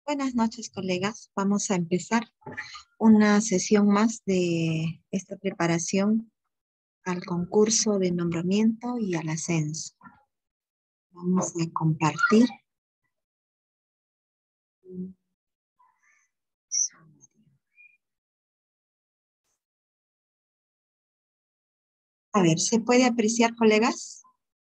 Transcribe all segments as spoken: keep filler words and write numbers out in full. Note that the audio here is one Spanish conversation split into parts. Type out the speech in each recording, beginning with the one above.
Buenas noches, colegas. Vamos a empezar una sesión más de esta preparación al concurso de nombramiento y al ascenso. Vamos a compartir. A ver, ¿se puede apreciar, colegas?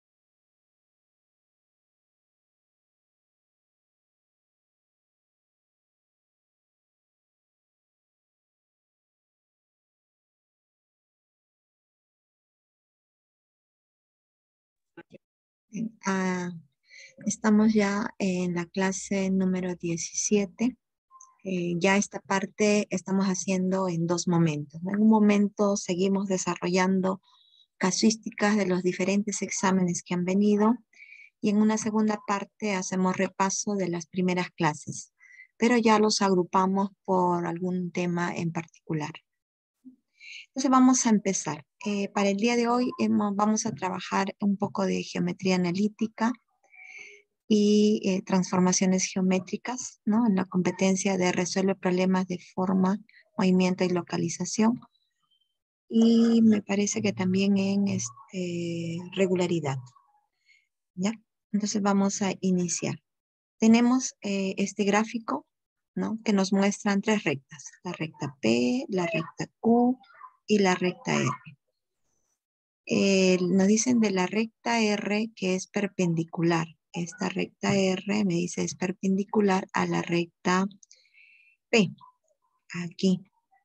Ah, estamos ya en la clase número diecisiete. Eh, ya esta parte estamos haciendo en dos momentos, ¿no? En un momento seguimos desarrollando casuísticas de los diferentes exámenes que han venido y en una segunda parte hacemos repaso de las primeras clases, pero ya los agrupamos por algún tema en particular. Entonces vamos a empezar. Eh, para el día de hoy hemos, vamos a trabajar un poco de geometría analítica y eh, transformaciones geométricas, ¿no? En la competencia de resuelve problemas de forma, movimiento y localización. Y me parece que también en este, regularidad, ¿ya? Entonces vamos a iniciar. Tenemos eh, este gráfico, ¿no? Que nos muestran tres rectas. La recta P, la recta Q y la recta R. Eh, nos dicen de la recta R que es perpendicular. Esta recta R me dice es perpendicular a la recta P, aquí.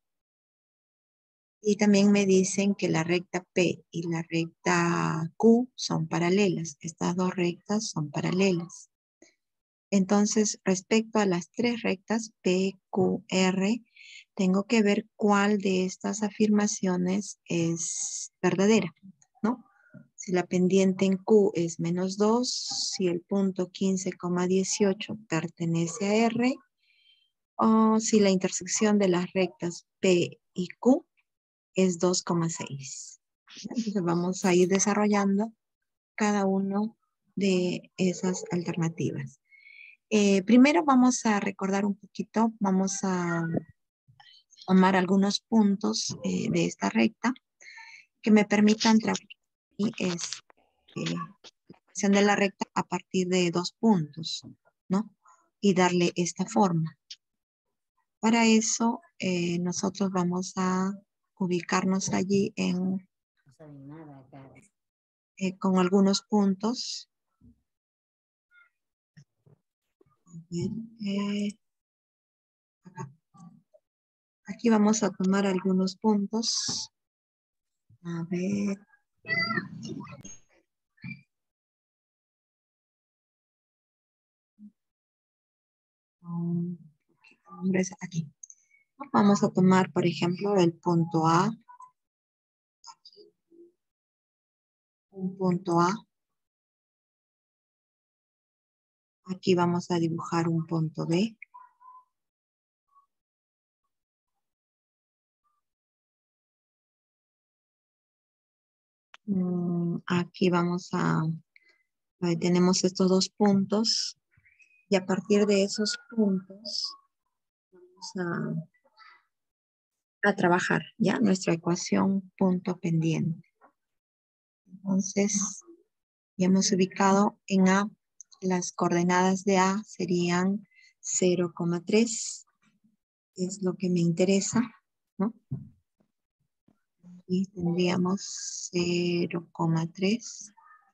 Y también me dicen que la recta P y la recta Q son paralelas. Estas dos rectas son paralelas. Entonces, respecto a las tres rectas P, Q, R, tengo que ver cuál de estas afirmaciones es verdadera, ¿no? Si la pendiente en Q es menos dos, si el punto quince coma dieciocho pertenece a R, o si la intersección de las rectas P y Q es dos coma seis. Entonces vamos a ir desarrollando cada uno de esas alternativas. Eh, primero vamos a recordar un poquito, vamos a tomar algunos puntos eh, de esta recta que me permitan trabajar y es eh, la ecuación de la recta a partir de dos puntos, ¿no? Y darle esta forma. Para eso eh, nosotros vamos a ubicarnos allí en eh, con algunos puntos. A ver, eh, acá. Aquí vamos a tomar algunos puntos. A ver. Um, aquí. Vamos a tomar, por ejemplo, el punto A. Aquí. Un punto A. Aquí vamos a dibujar un punto B. Aquí vamos a, ahí tenemos estos dos puntos y a partir de esos puntos vamos a, a trabajar ya nuestra ecuación punto pendiente. Entonces ya hemos ubicado en A, las coordenadas de A serían cero coma tres, es lo que me interesa, ¿no? Y tendríamos cero coma tres.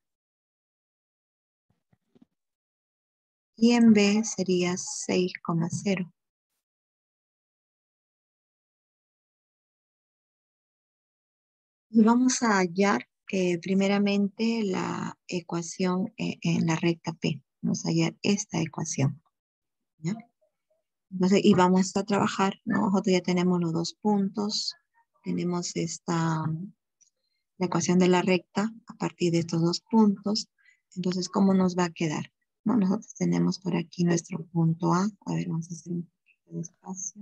Y en B sería seis coma cero. Y vamos a hallar eh, primeramente la ecuación eh, en la recta P. Vamos a hallar esta ecuación, ¿ya? Entonces, y vamos a trabajar, ¿no? Nosotros ya tenemos los dos puntos. Tenemos esta, la ecuación de la recta a partir de estos dos puntos. Entonces, ¿cómo nos va a quedar? ¿No? Nosotros tenemos por aquí nuestro punto A. A ver, vamos a hacer un poquito de espacio.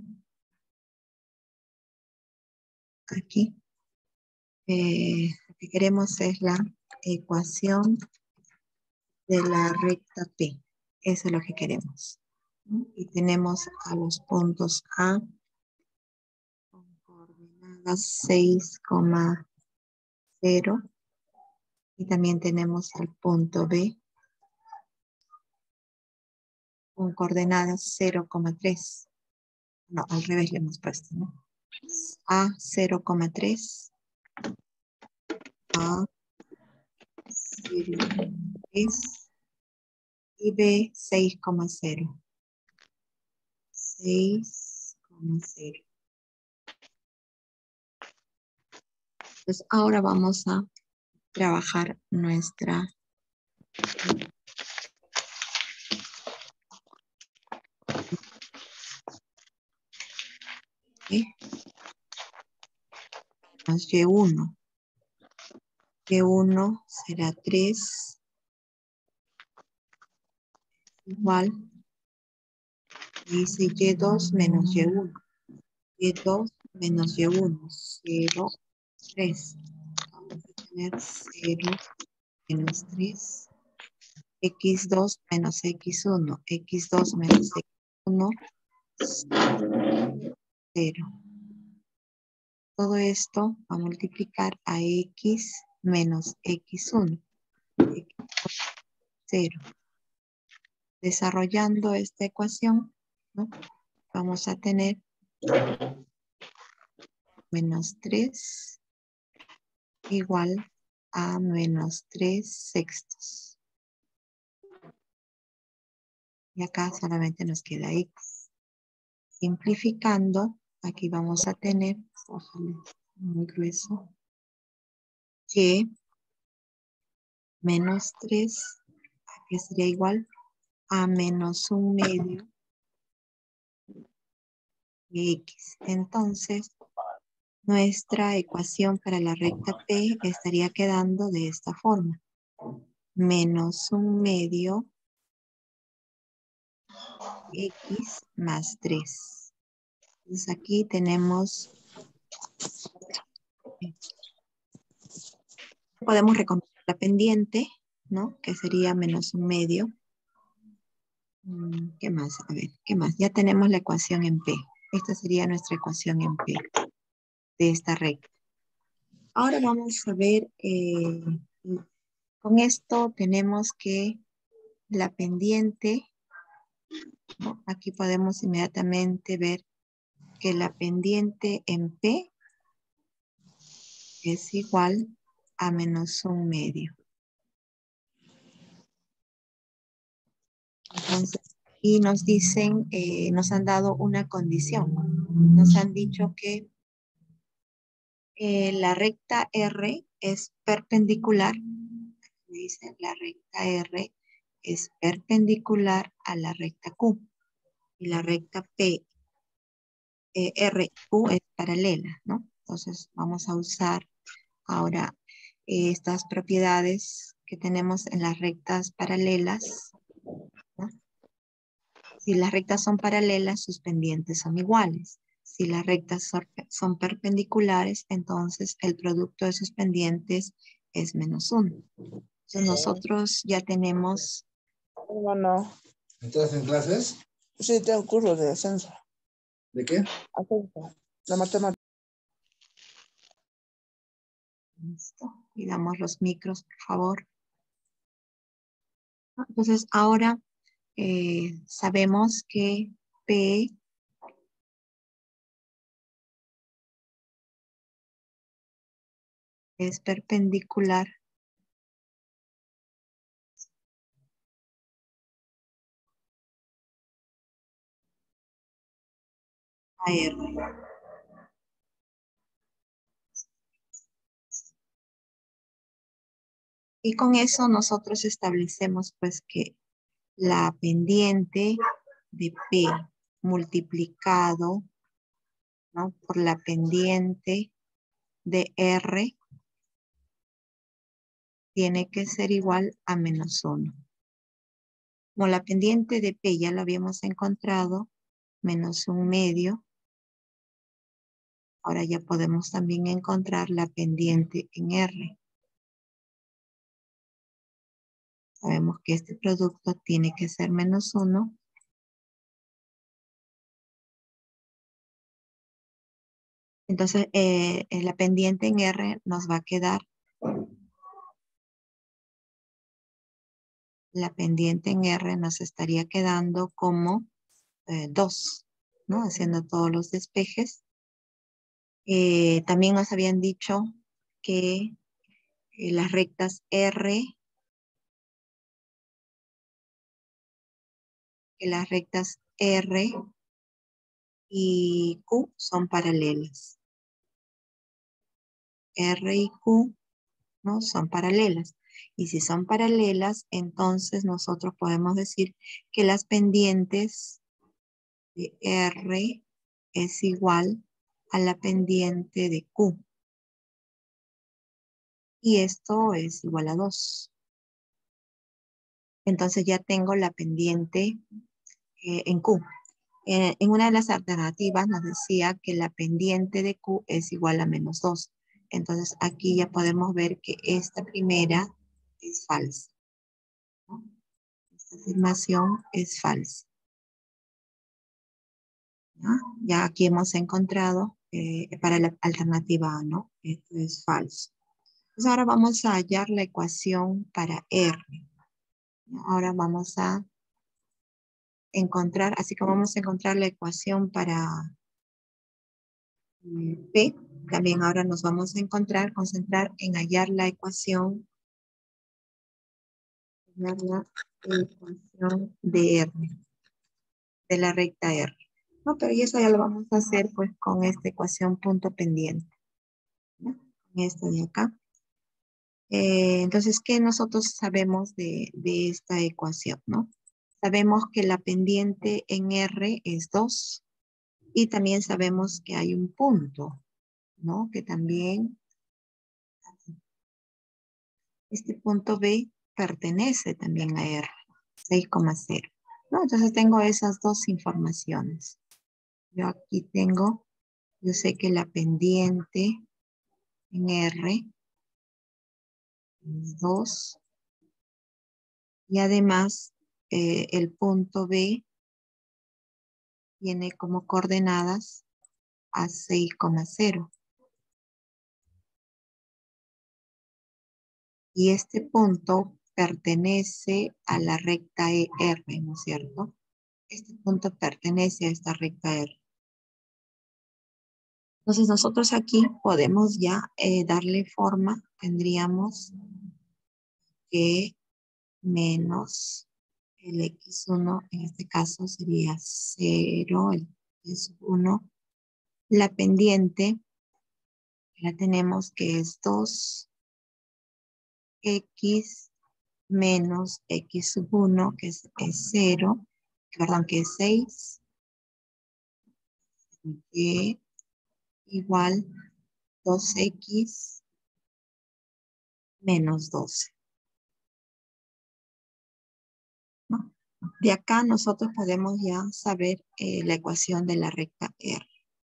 Aquí. Eh, lo que queremos es la ecuación de la recta P. Eso es lo que queremos. Y tenemos a los puntos A con coordenadas seis coma cero. Y también tenemos al punto B con coordenadas cero coma tres. No, al revés le hemos puesto, ¿no? A cero coma tres. A cero coma tres. Y B seis coma cero. seis coma cero. Entonces ahora vamos a trabajar nuestra ¿eh? Más Y uno. Y uno será tres igual. Dice Y dos menos Y uno. Y dos menos Y uno. cero, tres. Vamos a tener cero menos tres. X dos menos X uno. X dos menos X uno. cero. Todo esto va a multiplicar a X menos X uno. cero. Desarrollando esta ecuación, ¿no? Vamos a tener menos tres igual a menos tres sextos. Y acá solamente nos queda X. Simplificando, aquí vamos a tener, muy grueso, que menos tres, que sería igual a menos un medio de X. Entonces, nuestra ecuación para la recta P estaría quedando de esta forma. Menos un medio X más tres. Entonces aquí tenemos, podemos reconocer la pendiente, ¿no? Que sería menos un medio. ¿Qué más? A ver, ¿qué más? Ya tenemos la ecuación en P. Esta sería nuestra ecuación en P de esta recta. Ahora vamos a ver, eh, con esto tenemos que la pendiente, ¿no? Aquí podemos inmediatamente ver que la pendiente en P es igual a menos un medio. Entonces, y nos dicen, eh, nos han dado una condición. Nos han dicho que eh, la recta R es perpendicular. Dice, la recta R es perpendicular a la recta Q. Y la recta P, eh, R, Q es paralela, ¿no? Entonces, vamos a usar ahora eh, estas propiedades que tenemos en las rectas paralelas, ¿no? Si las rectas son paralelas, sus pendientes son iguales. Si las rectas son, son perpendiculares, entonces el producto de sus pendientes es menos uno. Entonces nosotros ya tenemos... Bueno. ¿Estás en clases? Sí, tengo curso de ascenso. ¿De qué? Ascenso. La matemática. Listo. Y damos los micros, por favor. Entonces ahora eh, sabemos que P es perpendicular a R. Y con eso nosotros establecemos pues que la pendiente de P multiplicado, ¿no?, por la pendiente de R tiene que ser igual a menos uno. Como la pendiente de P ya la habíamos encontrado, menos un medio, ahora ya podemos también encontrar la pendiente en R. Sabemos que este producto tiene que ser menos uno Entonces, eh, en la pendiente en R nos va a quedar, la pendiente en R nos estaría quedando como eh, dos, ¿no? Haciendo todos los despejes. Eh, también nos habían dicho que eh, las rectas R, que las rectas R y Q son paralelas. R y Q, ¿no? Son paralelas. Y si son paralelas, entonces nosotros podemos decir que las pendientes de R es igual a la pendiente de Q. Y esto es igual a dos. Entonces ya tengo la pendiente eh, en Q. Eh, en una de las alternativas nos decía que la pendiente de Q es igual a menos dos. Entonces aquí ya podemos ver que esta primera es falsa, ¿no? Esta afirmación es falsa. ¿Ya? Ya aquí hemos encontrado eh, para la alternativa A, ¿no? Esto es falso. Entonces ahora vamos a hallar la ecuación para R. Ahora vamos a encontrar, así como vamos a encontrar la ecuación para P, también ahora nos vamos a encontrar, concentrar en hallar la ecuación, hallar la ecuación de R, de la recta R. No, pero eso ya lo vamos a hacer pues con esta ecuación punto pendiente, ¿no? Con esto de acá. Eh, entonces, ¿qué nosotros sabemos de, de esta ecuación, no? Sabemos que la pendiente en R es dos y también sabemos que hay un punto, ¿no? Que también este punto B pertenece también a R, seis coma cero, ¿no? Entonces tengo esas dos informaciones. Yo aquí tengo, yo sé que la pendiente en R es dos y además eh, el punto B tiene como coordenadas a seis coma cero. Y este punto pertenece a la recta E R, ¿no es cierto? Este punto pertenece a esta recta R. Entonces nosotros aquí podemos ya eh, darle forma, tendríamos que menos el equis uno, en este caso sería cero, el es uno. La pendiente la tenemos que es dos equis menos equis sub uno, que es, es cero, perdón, que es seis, y igual dos equis menos doce, ¿no? De acá nosotros podemos ya saber eh, la ecuación de la recta R.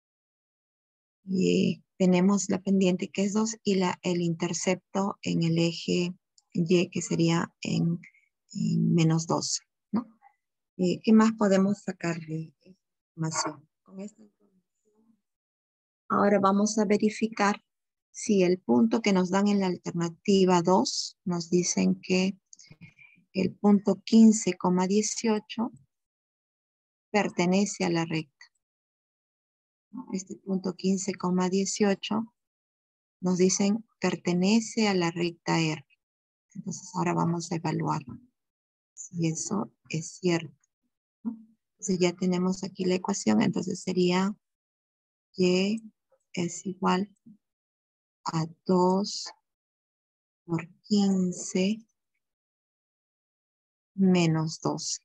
Y tenemos la pendiente que es dos y la, el intercepto en el eje Y que sería en, en menos doce, ¿no? Eh, ¿Qué más podemos sacar de esta información? Con esta información, ahora vamos a verificar si el punto que nos dan en la alternativa dos nos dicen que el punto quince coma dieciocho pertenece a la recta, ¿no? Este punto quince coma dieciocho nos dicen pertenece a la recta R. Entonces ahora vamos a evaluar si eso es cierto, ¿no? Entonces ya tenemos aquí la ecuación, entonces sería Y es igual a dos por quince menos doce.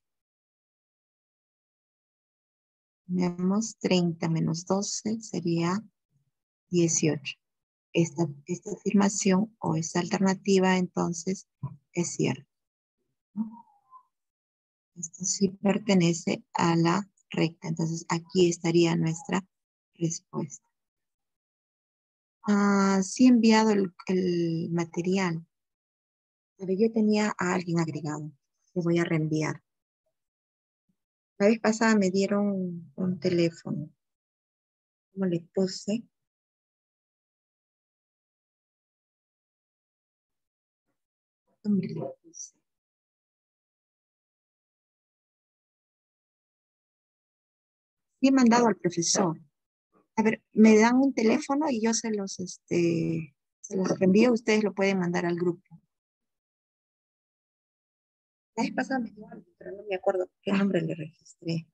Tenemos treinta menos doce sería dieciocho. Esta, esta afirmación o esta alternativa entonces es cierta, ¿no? Esto sí pertenece a la recta. Entonces aquí estaría nuestra respuesta. Ah, sí he enviado el, el material. Pero yo tenía a alguien agregado. Le voy a reenviar. La vez pasada me dieron un, un teléfono. Como le puse, Nombre le puse. Sí, he mandado al profesor. A ver, me dan un teléfono y yo se los, este, se los envío. Ustedes lo pueden mandar al grupo. La vez pasada me dio algo, pero no me acuerdo qué nombre le registré.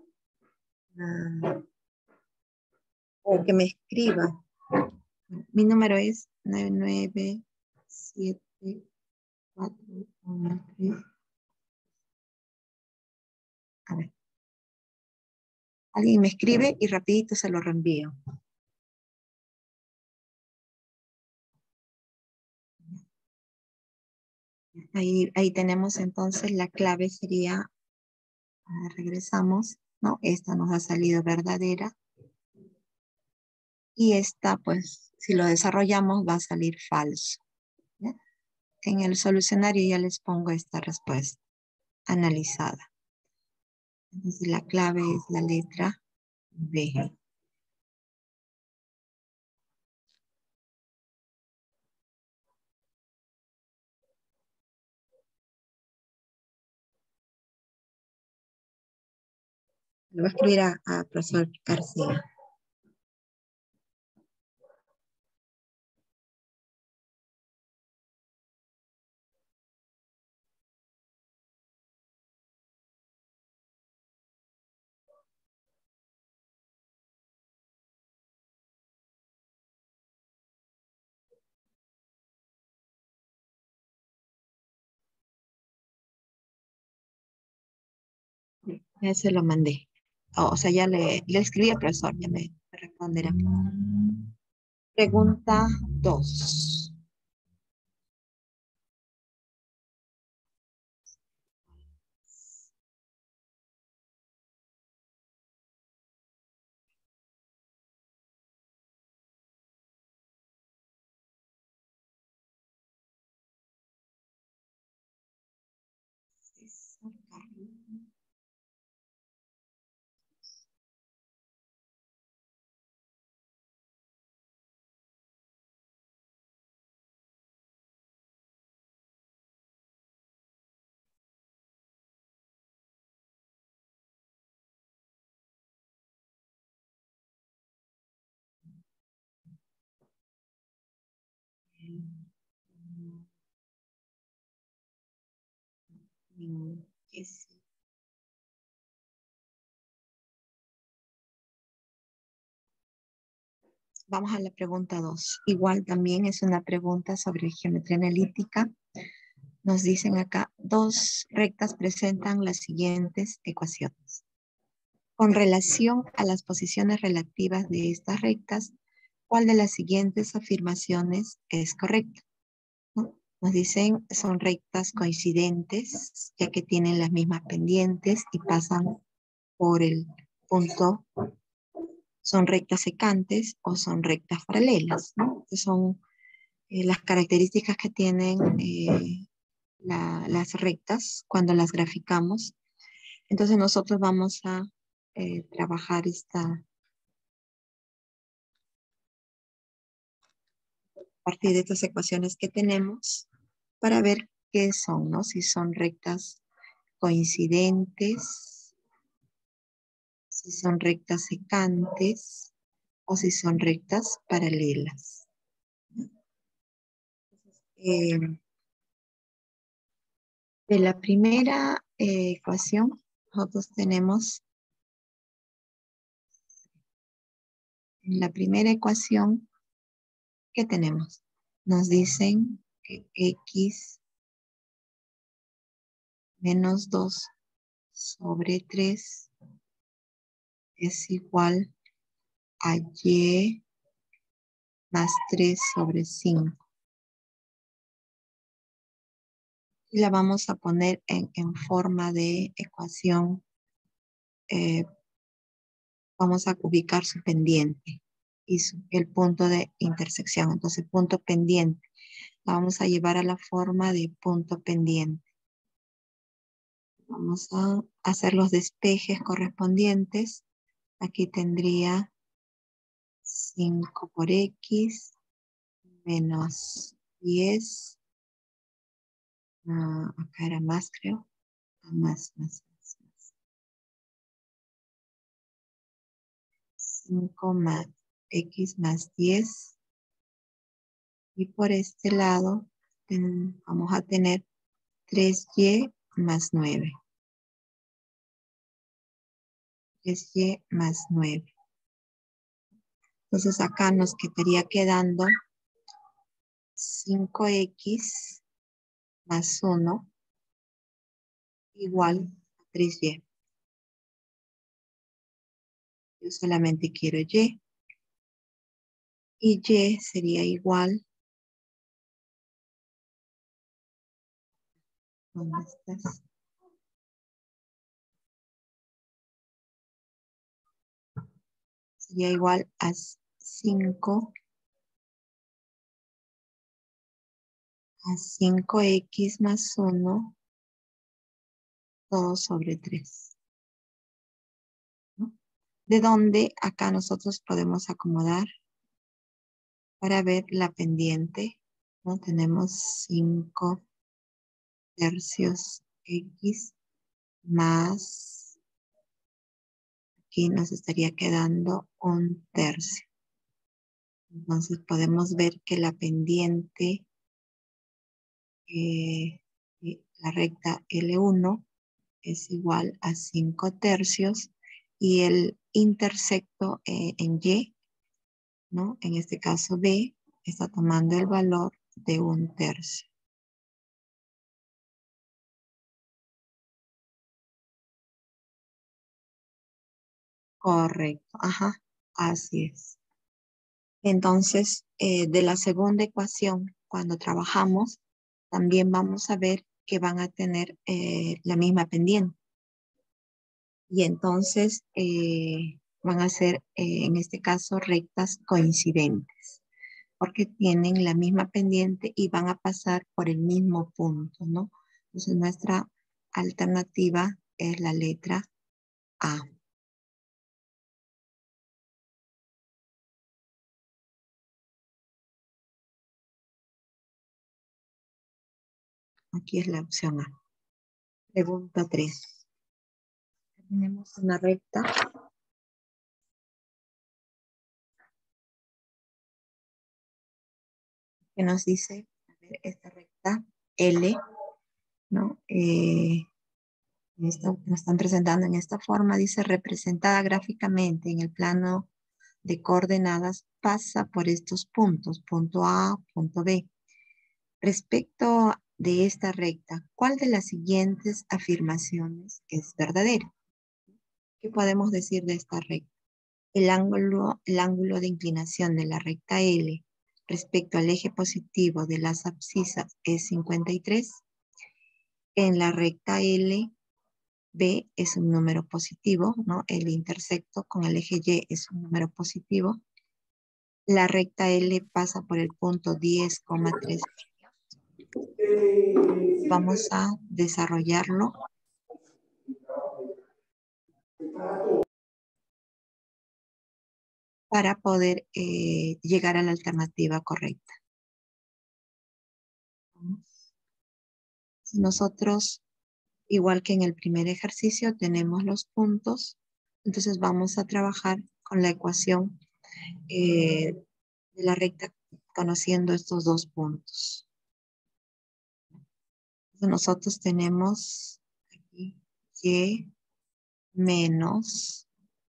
Ah, o que me escriba. Mi número es nueve nueve siete cuatro uno tres. A ver. Alguien me escribe y rapidito se lo reenvío. Ahí, ahí tenemos entonces la clave sería, ah, regresamos, ¿no? Esta nos ha salido verdadera. Y esta, pues, si lo desarrollamos va a salir falso. ¿Ya? En el solucionario ya les pongo esta respuesta analizada. Entonces la clave es la letra B. Lo voy a escribir a, a profesor García. Ya se lo mandé. Oh, o sea, ya le, le escribí al profesor, ya me, me responderá. Pregunta dos. Mm, es- Vamos a la pregunta dos. Igual también es una pregunta sobre geometría analítica. Nos dicen acá, dos rectas presentan las siguientes ecuaciones. Con relación a las posiciones relativas de estas rectas, ¿cuál de las siguientes afirmaciones es correcta? ¿No? Nos dicen, son rectas coincidentes, ya que tienen las mismas pendientes y pasan por el punto. Son rectas secantes o son rectas paralelas, ¿no? Que son eh, las características que tienen eh, la- las rectas cuando las graficamos. Entonces nosotros vamos a eh, trabajar esta, a partir de estas ecuaciones que tenemos para ver qué son, ¿no? Si son rectas coincidentes, si son rectas secantes o si son rectas paralelas. Eh, de la primera eh, ecuación, nosotros tenemos, en la primera ecuación, ¿qué tenemos? Nos dicen que X menos dos sobre tres es igual a Y más tres sobre cinco. Y la vamos a poner en, en forma de ecuación. Eh, vamos a ubicar su pendiente y su, el punto de intersección. Entonces, punto pendiente. La vamos a llevar a la forma de punto pendiente. Vamos a hacer los despejes correspondientes. Aquí tendría cinco por X menos diez Ah, acá era más, creo. Ah, más, más, más, más. cinco más x más diez. Y por este lado ten- vamos a tener tres y más nueve. tres y más nueve. Entonces acá nos quedaría quedando cinco x más uno igual a tres y. Yo solamente quiero y. Y y sería igual. ¿Dónde estás? Sería igual a cinco a cinco x más uno todo sobre tres. ¿No? De donde acá nosotros podemos acomodar para ver la pendiente. ¿No? Tenemos cinco tercios x más, aquí nos estaría quedando un tercio. Entonces podemos ver que la pendiente, eh, eh, la recta L uno es igual a cinco tercios y el intersecto eh, en Y, ¿no? En este caso B, está tomando el valor de un tercio. Correcto, ajá, así es. Entonces, eh, de la segunda ecuación, cuando trabajamos, también vamos a ver que van a tener eh, la misma pendiente. Y entonces eh, van a ser, eh, en este caso, rectas coincidentes, porque tienen la misma pendiente y van a pasar por el mismo punto, ¿no? Entonces, nuestra alternativa es la letra A. Aquí es la opción A. Pregunta tres. Tenemos una recta que nos dice, a ver, esta recta L, ¿no? Eh, esto nos están presentando en esta forma, dice, representada gráficamente en el plano de coordenadas, pasa por estos puntos, punto A, punto B. Respecto de esta recta, ¿cuál de las siguientes afirmaciones es verdadera? ¿Qué podemos decir de esta recta? El ángulo, el ángulo de inclinación de la recta L respecto al eje positivo de las abscisas es cincuenta y tres. En la recta L, B es un número positivo, ¿no? El intersecto con el eje Y es un número positivo. La recta L pasa por el punto diez coma tres. Vamos a desarrollarlo para poder eh, llegar a la alternativa correcta. Nosotros, igual que en el primer ejercicio, tenemos los puntos. Entonces vamos a trabajar con la ecuación eh, de la recta conociendo estos dos puntos. Entonces nosotros tenemos aquí y menos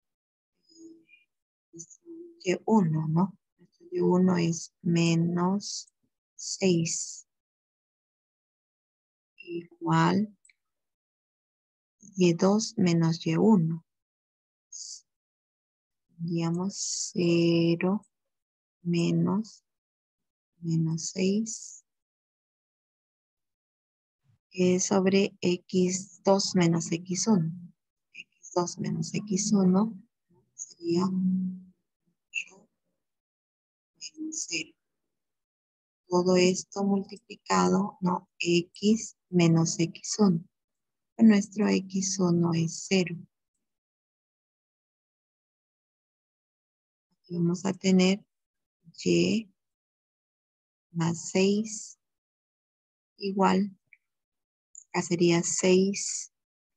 y uno, ¿no? Y uno es menos seis igual y dos menos y uno. Digamos cero menos menos seis eh, sobre x dos menos x uno. x dos menos x uno sería menos cero. Todo esto multiplicado, ¿no? X menos x uno. Nuestro x uno es cero. Aquí vamos a tener y más seis igual Acá sería seis.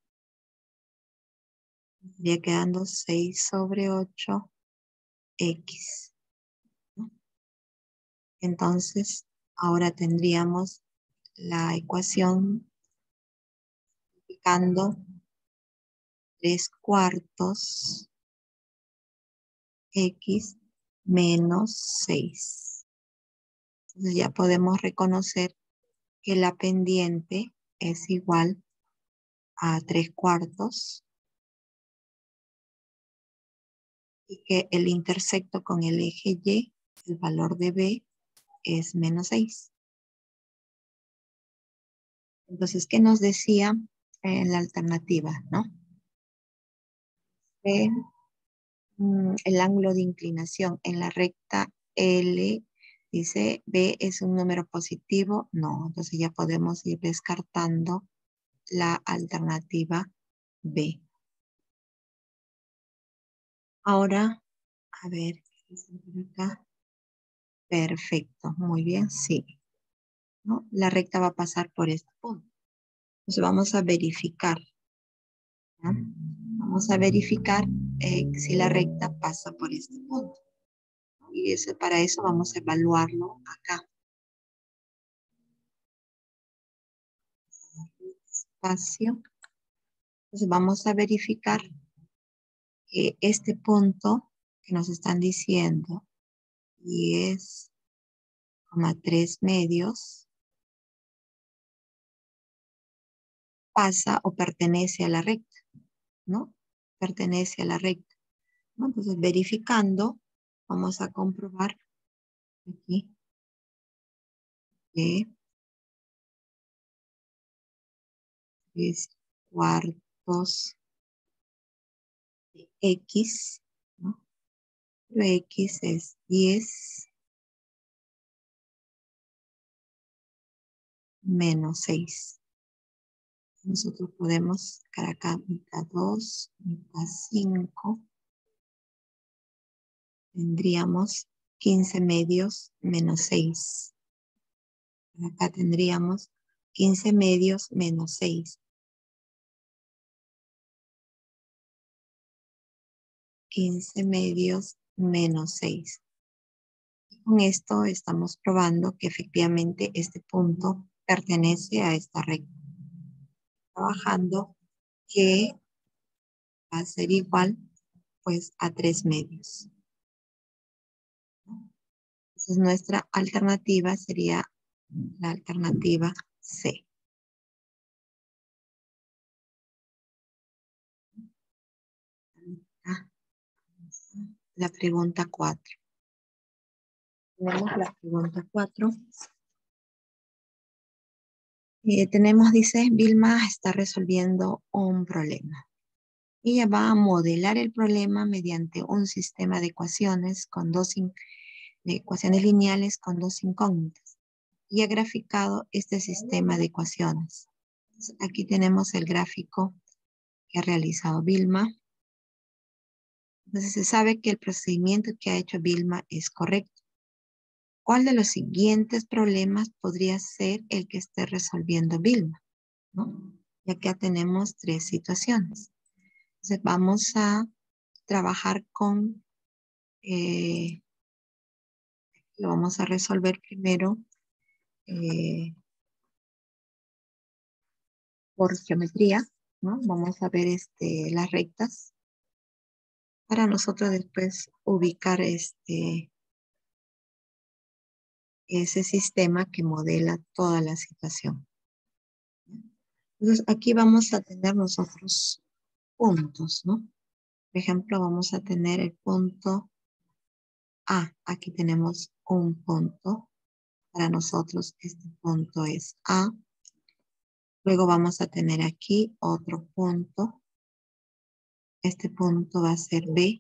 Estaría quedando seis sobre ocho x. ¿No? Entonces, ahora tendríamos la ecuación multiplicando tres cuartos x menos seis. Entonces ya podemos reconocer que la pendiente es igual a tres cuartos y que el intersecto con el eje Y, el valor de B, es menos seis. Entonces, ¿qué nos decía en la alternativa, no? Eh, mm, el ángulo de inclinación en la recta L, dice B es un número positivo. No, entonces ya podemos ir descartando la alternativa B. Ahora, a ver, ¿qué dice por acá? Perfecto, muy bien, sí. ¿No? La recta va a pasar por este punto. Entonces vamos a verificar. ¿No? Vamos a verificar eh, si la recta pasa por este punto. Y eso, para eso vamos a evaluarlo acá. Espacio. Entonces vamos a verificar que este punto que nos están diciendo diez coma tres medios pasa o pertenece a la recta, ¿no? Pertenece a la recta, ¿no? Entonces verificando, vamos a comprobar aquí que tres cuartos de X, ¿no? Pero X es diez menos seis. Nosotros podemos sacar acá mitad dos, mitad cinco. Tendríamos quince medios menos seis. Acá tendríamos quince medios menos seis. quince medios menos seis. Y con esto estamos probando que efectivamente este punto pertenece a esta recta. Trabajando que va a ser igual pues a tres medios. Entonces nuestra alternativa sería la alternativa C. Ah, la pregunta cuatro. Tenemos la pregunta cuatro. Eh, tenemos, dice, Vilma está resolviendo un problema. Ella va a modelar el problema mediante un sistema de ecuaciones con dos in- de ecuaciones lineales con dos incógnitas y ha graficado este sistema de ecuaciones. Entonces, aquí tenemos el gráfico que ha realizado Vilma. Entonces se sabe que el procedimiento que ha hecho Vilma es correcto. ¿Cuál de los siguientes problemas podría ser el que esté resolviendo Vilma? ¿No? Y acá tenemos tres situaciones. Entonces vamos a trabajar con, eh, lo vamos a resolver primero eh, por geometría, ¿no? Vamos a ver este, las rectas para nosotros después ubicar este, ese sistema que modela toda la situación. Entonces aquí vamos a tener nosotros puntos, ¿no? Por ejemplo, vamos a tener el punto A. Aquí tenemos un punto. Para nosotros este punto es A. Luego vamos a tener aquí otro punto. Este punto va a ser B.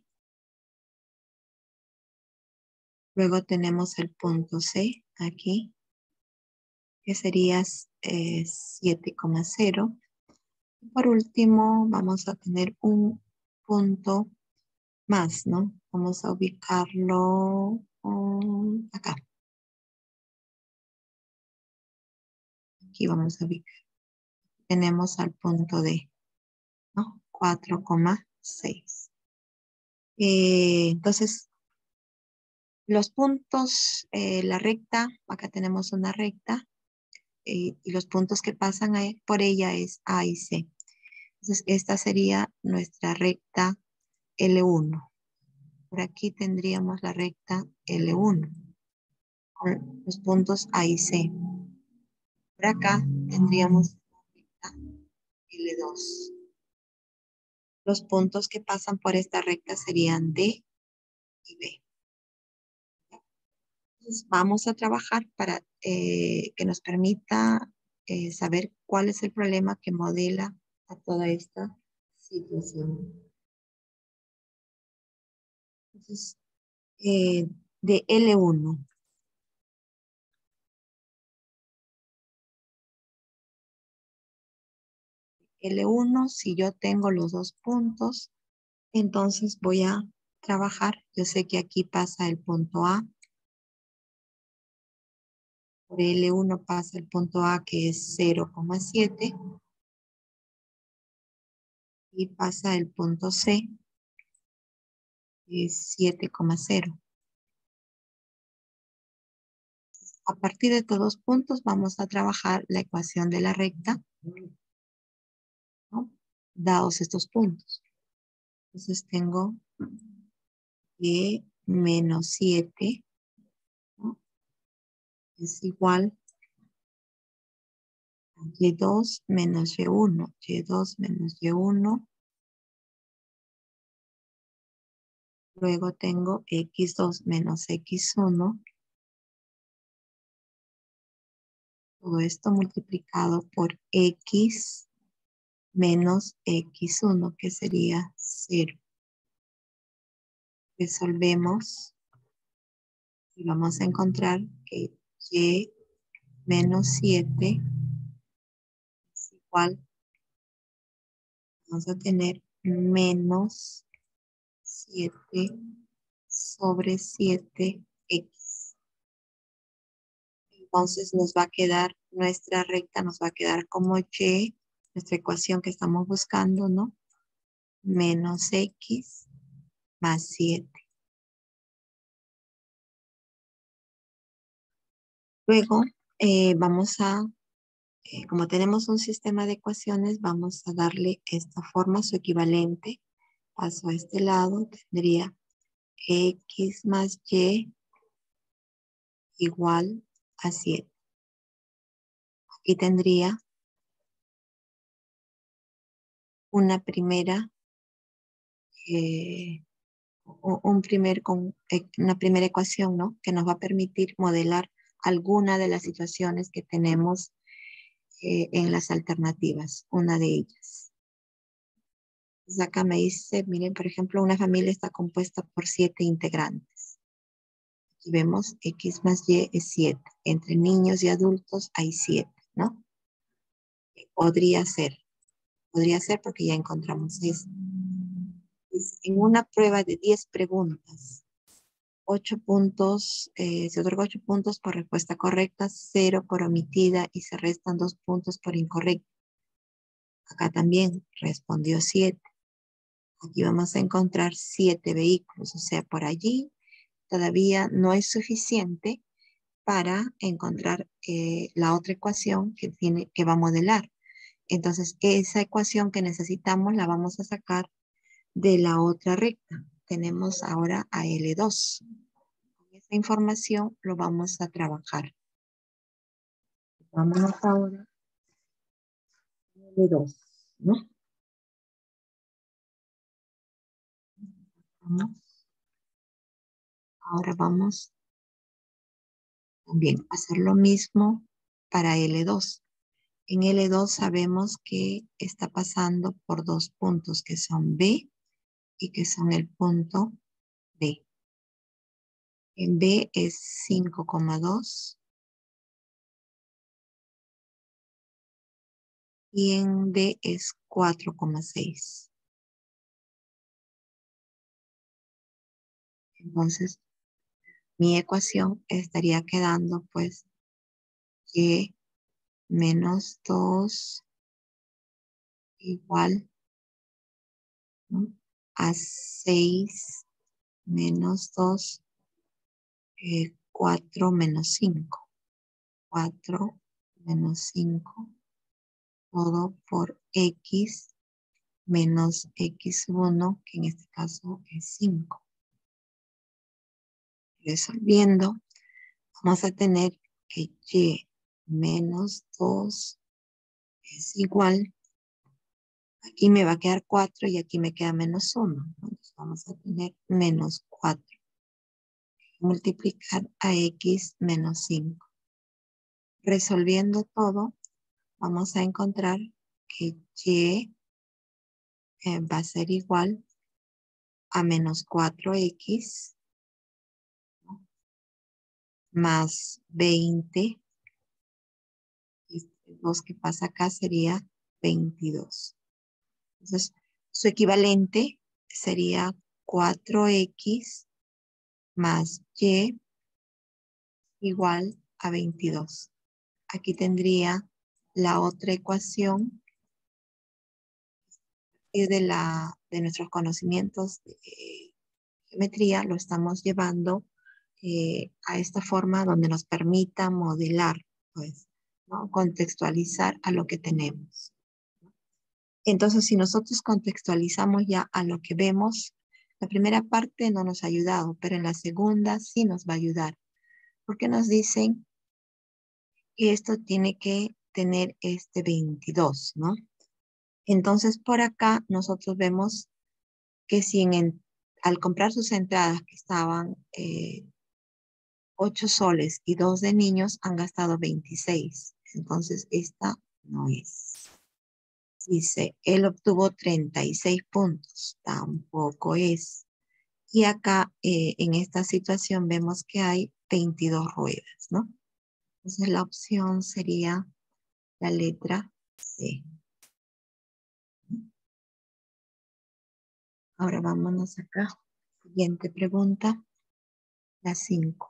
Luego tenemos el punto C aquí, que sería eh, siete coma cero. Y por último vamos a tener un punto más, ¿no? Vamos a ubicarlo um, acá. Aquí vamos a ubicar. tenemos al punto D, ¿no? cuatro coma seis. Eh, entonces, los puntos, eh, la recta, acá tenemos una recta, eh, y los puntos que pasan ahí- por ella es A y C. Entonces, esta sería nuestra recta L uno. Por aquí tendríamos la recta L uno, con los puntos A y C. Por acá tendríamos la recta L dos. Los puntos que pasan por esta recta serían D y B. Entonces, vamos a trabajar para eh, que nos permita eh, saber cuál es el problema que modela a toda esta situación. Entonces, eh, de L uno. L uno, si yo tengo los dos puntos, entonces voy a trabajar. Yo sé que aquí pasa el punto A. Por L uno pasa el punto A, que es cero coma siete. Y pasa el punto C, que es siete coma cero. A partir de todos los puntos vamos a trabajar la ecuación de la recta, ¿no? Dados estos puntos. Entonces tengo que menos siete, ¿no? Es igual a y dos menos y uno. y dos menos y uno. Luego tengo equis dos menos equis uno. Todo esto multiplicado por x menos equis uno, que sería cero. Resolvemos y vamos a encontrar que y menos siete es igual, vamos a tener menos siete sobre siete equis. Entonces nos va a quedar, nuestra recta nos va a quedar como y, nuestra ecuación que estamos buscando, ¿no? Menos x más siete. Luego eh, vamos a, eh, como tenemos un sistema de ecuaciones, vamos a darle esta forma, su equivalente. Paso a este lado, tendría x más y igual a siete. Aquí tendría una primera, eh, un primer, con, eh, una primera ecuación, ¿no? Que nos va a permitir modelar alguna de las situaciones que tenemos eh, en las alternativas, una de ellas. Entonces acá me dice, miren, por ejemplo, una familia está compuesta por siete integrantes. Aquí vemos x más y es siete. Entre niños y adultos hay siete, ¿no? Podría ser, podría ser porque ya encontramos eso. En una prueba de diez preguntas, ocho puntos, eh, se otorga ocho puntos por respuesta correcta, cero por omitida y se restan dos puntos por incorrecta. Acá también respondió siete. Aquí vamos a encontrar siete vehículos, o sea, por allí todavía no es suficiente para encontrar eh, la otra ecuación que, tiene, que va a modelar. Entonces, esa ecuación que necesitamos la vamos a sacar de la otra recta. Tenemos ahora a L dos. Con esta información lo vamos a trabajar. Vámonos ahora a L dos, ¿no? Vamos. Ahora vamos también a hacer lo mismo para L dos. En L dos sabemos que está pasando por dos puntos que son B y que son el punto D. En B es cinco coma dos y en D es cuatro coma seis. Entonces, mi ecuación estaría quedando pues y menos dos igual, ¿no?, a seis menos dos, eh, cuatro menos cinco. cuatro menos cinco, todo por x menos x uno, que en este caso es cinco. Resolviendo, vamos a tener que y menos dos es igual, aquí me va a quedar cuatro y aquí me queda menos uno. Entonces vamos a tener menos cuatro. Multiplicar a x menos cinco. Resolviendo todo, vamos a encontrar que y eh, va a ser igual a menos cuatro x, ¿no?, más veinte. Este dos que pasa acá sería veintidós. Entonces, su equivalente sería cuatro x más y igual a veintidós. Aquí tendría la otra ecuación y de, la, de nuestros conocimientos de eh, geometría lo estamos llevando eh, a esta forma donde nos permita modelar, pues, ¿no?, contextualizar a lo que tenemos. Entonces, si nosotros contextualizamos ya a lo que vemos, la primera parte no nos ha ayudado, pero en la segunda sí nos va a ayudar, porque nos dicen que esto tiene que tener este veintidós, ¿no? Entonces, por acá nosotros vemos que si en, en, al comprar sus entradas que estaban eh, ocho soles y dos de niños, han gastado veintiséis. Entonces, esta no es. Dice, él obtuvo treinta y seis puntos. Tampoco es. Y acá, eh, en esta situación, vemos que hay veintidós ruedas, ¿no? Entonces, la opción sería la letra C. Ahora vámonos acá. Siguiente pregunta, la cinco.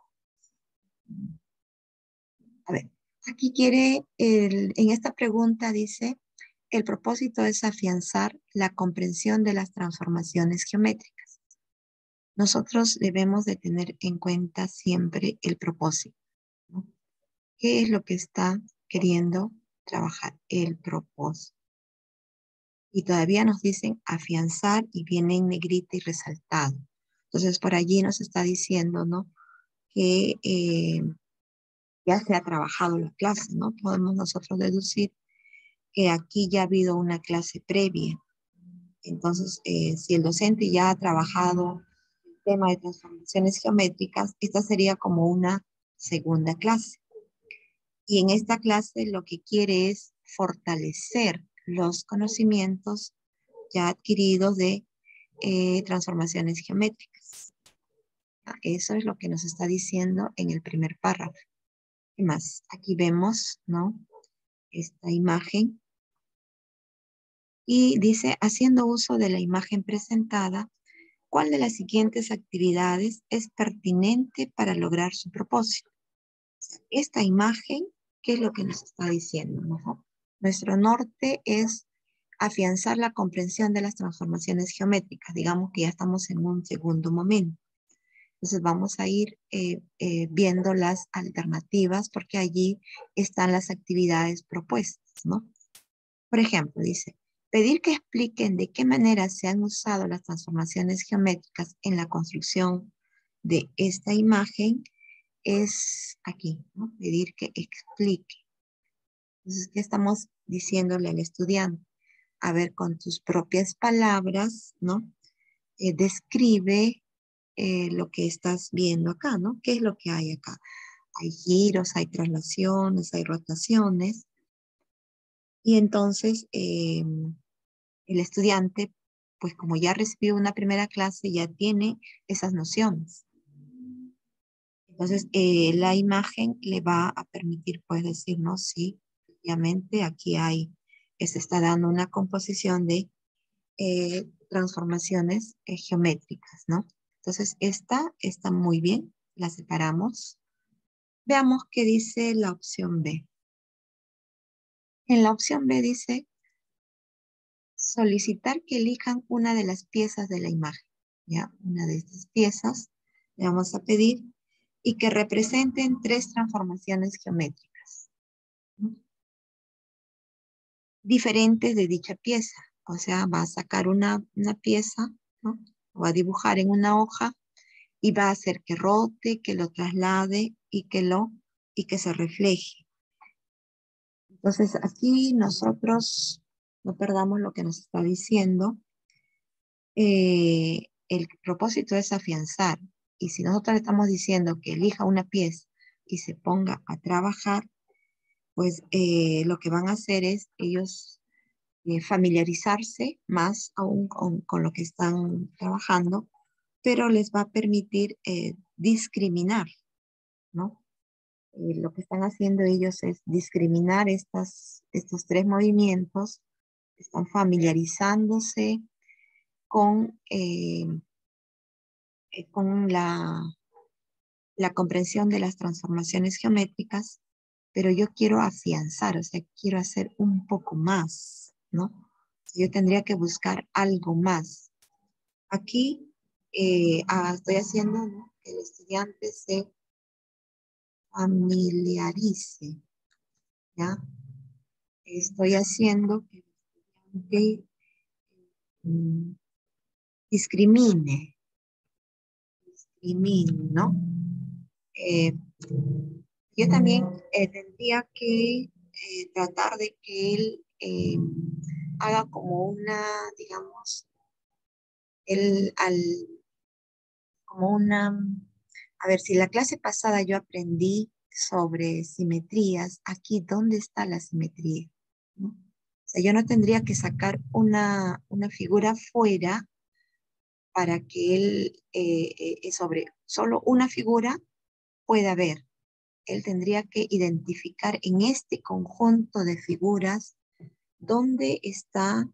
A ver, aquí quiere, el, en esta pregunta dice, el propósito es afianzar la comprensión de las transformaciones geométricas. Nosotros debemos de tener en cuenta siempre el propósito, ¿no? ¿Qué es lo que está queriendo trabajar? El propósito. Y todavía nos dicen afianzar y viene en negrita y resaltado. Entonces por allí nos está diciendo, ¿no?, que eh, ya se ha trabajado la clase, ¿no? Podemos nosotros deducir que aquí ya ha habido una clase previa. Entonces, eh, si el docente ya ha trabajado el tema de transformaciones geométricas, esta sería como una segunda clase. Y en esta clase lo que quiere es fortalecer los conocimientos ya adquiridos de eh, transformaciones geométricas. Eso es lo que nos está diciendo en el primer párrafo. ¿Qué más? Aquí vemos, ¿no?, esta imagen. Y dice, haciendo uso de la imagen presentada, ¿cuál de las siguientes actividades es pertinente para lograr su propósito? Esta imagen, ¿qué es lo que nos está diciendo, ¿no? Nuestro norte es afianzar la comprensión de las transformaciones geométricas. Digamos que ya estamos en un segundo momento. Entonces vamos a ir eh, eh, viendo las alternativas porque allí están las actividades propuestas, ¿no? Por ejemplo, dice, pedir que expliquen de qué manera se han usado las transformaciones geométricas en la construcción de esta imagen es aquí, ¿no? Pedir que explique. Entonces, ¿qué estamos diciéndole al estudiante? A ver, con tus propias palabras, ¿no? Eh, describe eh, lo que estás viendo acá, ¿no? ¿Qué es lo que hay acá? Hay giros, hay traslaciones, hay rotaciones. Y entonces, eh, el estudiante, pues como ya recibió una primera clase, ya tiene esas nociones. Entonces, eh, la imagen le va a permitir, pues, decirnos si, obviamente, aquí hay, se está dando una composición de eh, transformaciones eh, geométricas, ¿no? Entonces, esta está muy bien, la separamos. Veamos qué dice la opción B. En la opción B dice, solicitar que elijan una de las piezas de la imagen, ¿ya? Una de estas piezas le vamos a pedir y que representen tres transformaciones geométricas, ¿no? Diferentes de dicha pieza. O sea, va a sacar una, una pieza, ¿no? Va a dibujar en una hoja y va a hacer que rote, que lo traslade y que lo y que se refleje. Entonces, aquí nosotros no perdamos lo que nos está diciendo. Eh, el propósito es afianzar. Y si nosotros le estamos diciendo que elija una pieza y se ponga a trabajar, pues eh, lo que van a hacer es ellos eh, familiarizarse más aún con, con lo que están trabajando, pero les va a permitir eh, discriminar, ¿no? Eh, lo que están haciendo ellos es discriminar estas, estos tres movimientos, están familiarizándose con, eh, eh, con la, la comprensión de las transformaciones geométricas, pero yo quiero afianzar, o sea, quiero hacer un poco más, ¿no? Yo tendría que buscar algo más. Aquí eh, ah, estoy haciendo, ¿no?, que el estudiante se familiarice, ¿ya? Estoy haciendo que el estudiante mm, discrimine, discrimine, ¿no? Eh, yo también eh, tendría que eh, tratar de que él eh, haga como una, digamos, él al, como una, a ver, si la clase pasada yo aprendí sobre simetrías, aquí, ¿dónde está la simetría? ¿No? O sea, yo no tendría que sacar una, una figura fuera para que él eh, eh, sobre solo una figura pueda ver. Él tendría que identificar en este conjunto de figuras dónde está,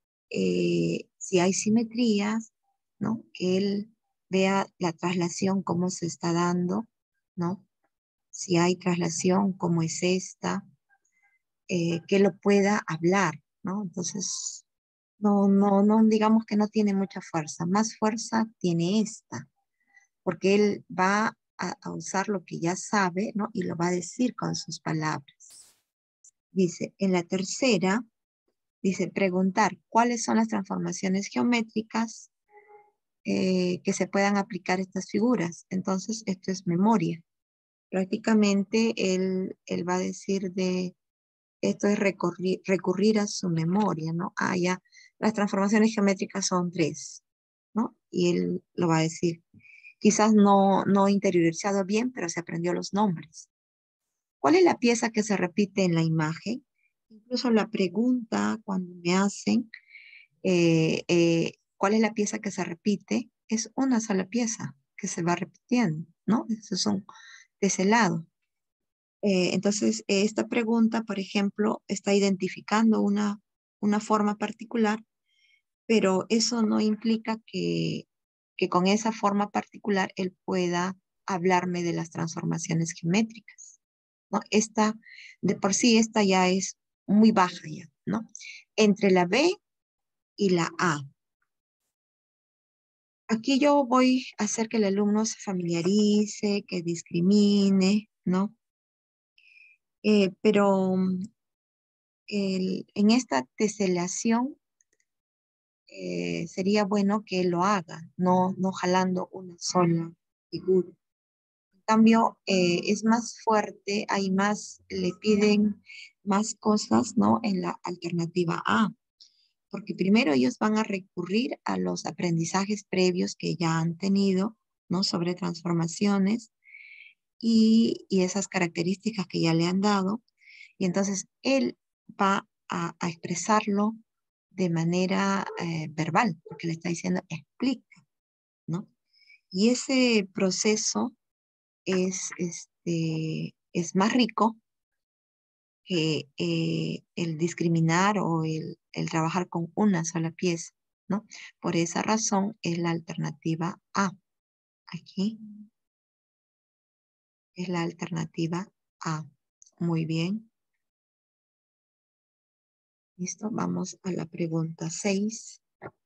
eh, si hay simetrías, ¿no? Que él vea la traslación, cómo se está dando, ¿no? Si hay traslación, cómo es esta, eh, que lo pueda hablar, ¿no? Entonces, no, no, no, digamos que no tiene mucha fuerza. Más fuerza tiene esta, porque él va a, a usar lo que ya sabe, ¿no? Y lo va a decir con sus palabras. Dice, en la tercera, dice, preguntar cuáles son las transformaciones geométricas eh, que se puedan aplicar a estas figuras. Entonces, esto es memoria. Prácticamente él, él va a decir de, esto es recurrir, recurrir a su memoria, ¿no? Ah, ya, las transformaciones geométricas son tres, ¿no? Y él lo va a decir. Quizás no, no interiorizado bien, pero se aprendió los nombres. ¿Cuál es la pieza que se repite en la imagen? Incluso la pregunta cuando me hacen, eh, eh, ¿cuál es la pieza que se repite? Es una sola pieza que se va repitiendo, ¿no? Esos son de ese lado. Eh, entonces, eh, esta pregunta, por ejemplo, está identificando una, una forma particular, pero eso no implica que, que con esa forma particular él pueda hablarme de las transformaciones geométricas, ¿no? Esta, de por sí, esta ya es muy baja ya, ¿no? Entre la B y la A. Aquí yo voy a hacer que el alumno se familiarice, que discrimine, ¿no? Eh, pero el- en esta teselación eh, sería bueno que él lo haga, no, no jalando una sola figura. En cambio, eh, es más fuerte, hay más, le piden más cosas, ¿no? En la alternativa A, porque primero ellos van a recurrir a los aprendizajes previos que ya han tenido, ¿no? Sobre transformaciones y, y esas características que ya le han dado. Y entonces él va a, a expresarlo de manera eh, verbal, porque le está diciendo explica, ¿no? Y ese proceso es, este, es más rico que eh, el discriminar o el, el trabajar con una sola pieza, ¿no? Por esa razón es la alternativa A. Aquí es la alternativa A. Muy bien. Listo, vamos a la pregunta seis.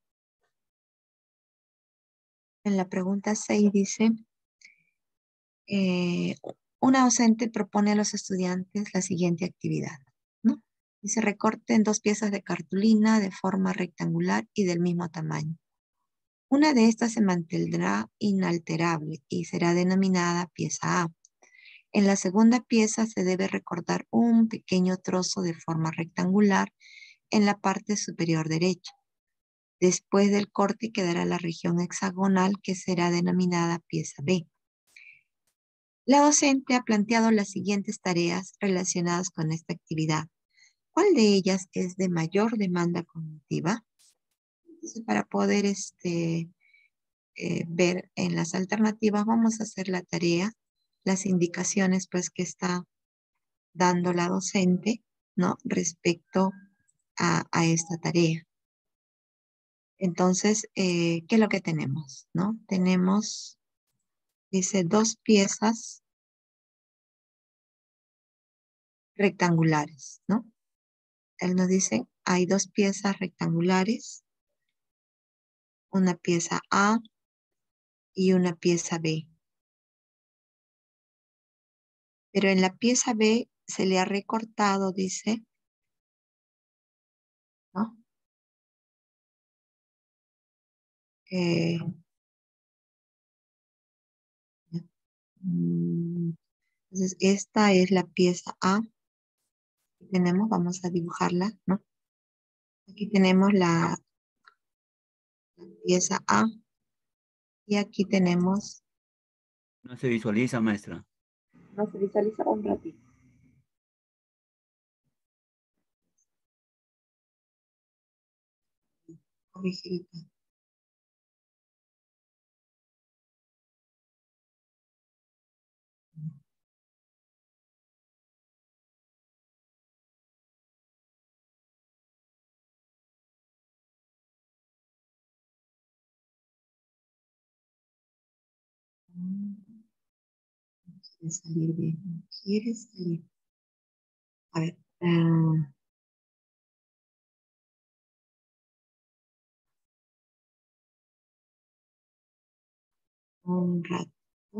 En la pregunta seis dice, eh, una docente propone a los estudiantes la siguiente actividad, ¿no? Dice, recorten dos piezas de cartulina de forma rectangular y del mismo tamaño. Una de estas se mantendrá inalterable y será denominada pieza A. En la segunda pieza se debe recortar un pequeño trozo de forma rectangular en la parte superior derecha. Después del corte quedará la región hexagonal que será denominada pieza B. La docente ha planteado las siguientes tareas relacionadas con esta actividad. ¿Cuál de ellas es de mayor demanda cognitiva? Entonces, para poder este, eh, ver en las alternativas, vamos a hacer la tarea, las indicaciones pues que está dando la docente, ¿no? Respecto a, a esta tarea. Entonces, eh, ¿qué es lo que tenemos? ¿No? Tenemos, dice, dos piezas rectangulares, ¿no? Él nos dice, hay dos piezas rectangulares, una pieza A y una pieza B. Pero en la pieza B se le ha recortado, dice, ¿no? Eh, mm, entonces, esta es la pieza A que tenemos, vamos a dibujarla, ¿no? Aquí tenemos la, la pieza A y aquí tenemos, No se visualiza, maestra. no se visualiza un ratito. Corregir acá. Mm, no quiere salir bien, no quiere salir. A ver, ah, un rato.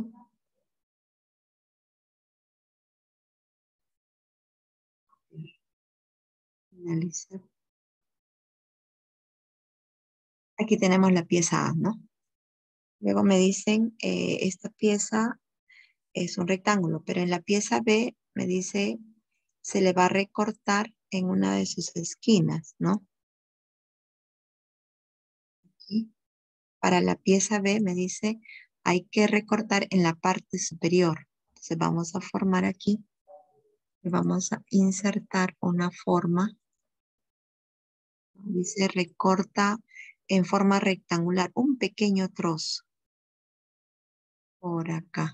Finalizar. Aquí tenemos la pieza A, ¿no? Luego me dicen, eh, esta pieza es un rectángulo, pero en la pieza B me dice, se le va a recortar en una de sus esquinas, ¿no? Aquí. Para la pieza B me dice, hay que recortar en la parte superior. Entonces vamos a formar aquí y vamos a insertar una forma. Dice, recorta en forma rectangular un pequeño trozo. Por acá.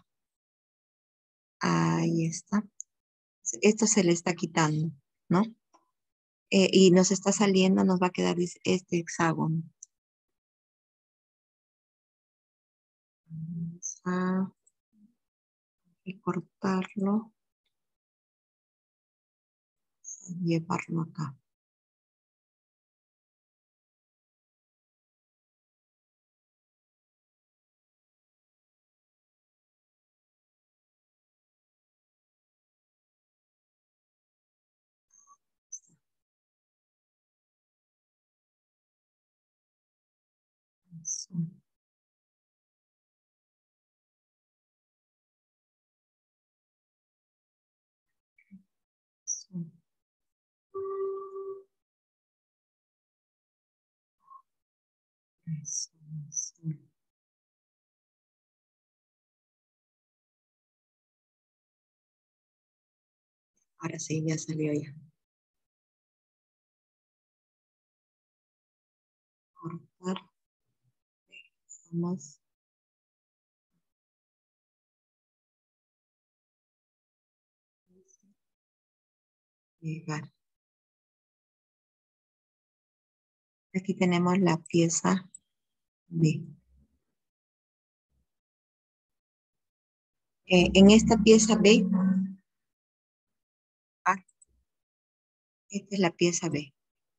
Ahí está. Esto se le está quitando, ¿no? Eh, y nos está saliendo, nos va a quedar dice, este hexágono. Vamos a recortarlo. Y llevarlo acá. Eso. Eso. Eso, eso. Ahora sí, ya salió ya. Cortar. Vamos. Llegar. Aquí tenemos la pieza B. Eh, en esta pieza B, ah, esta es la pieza B.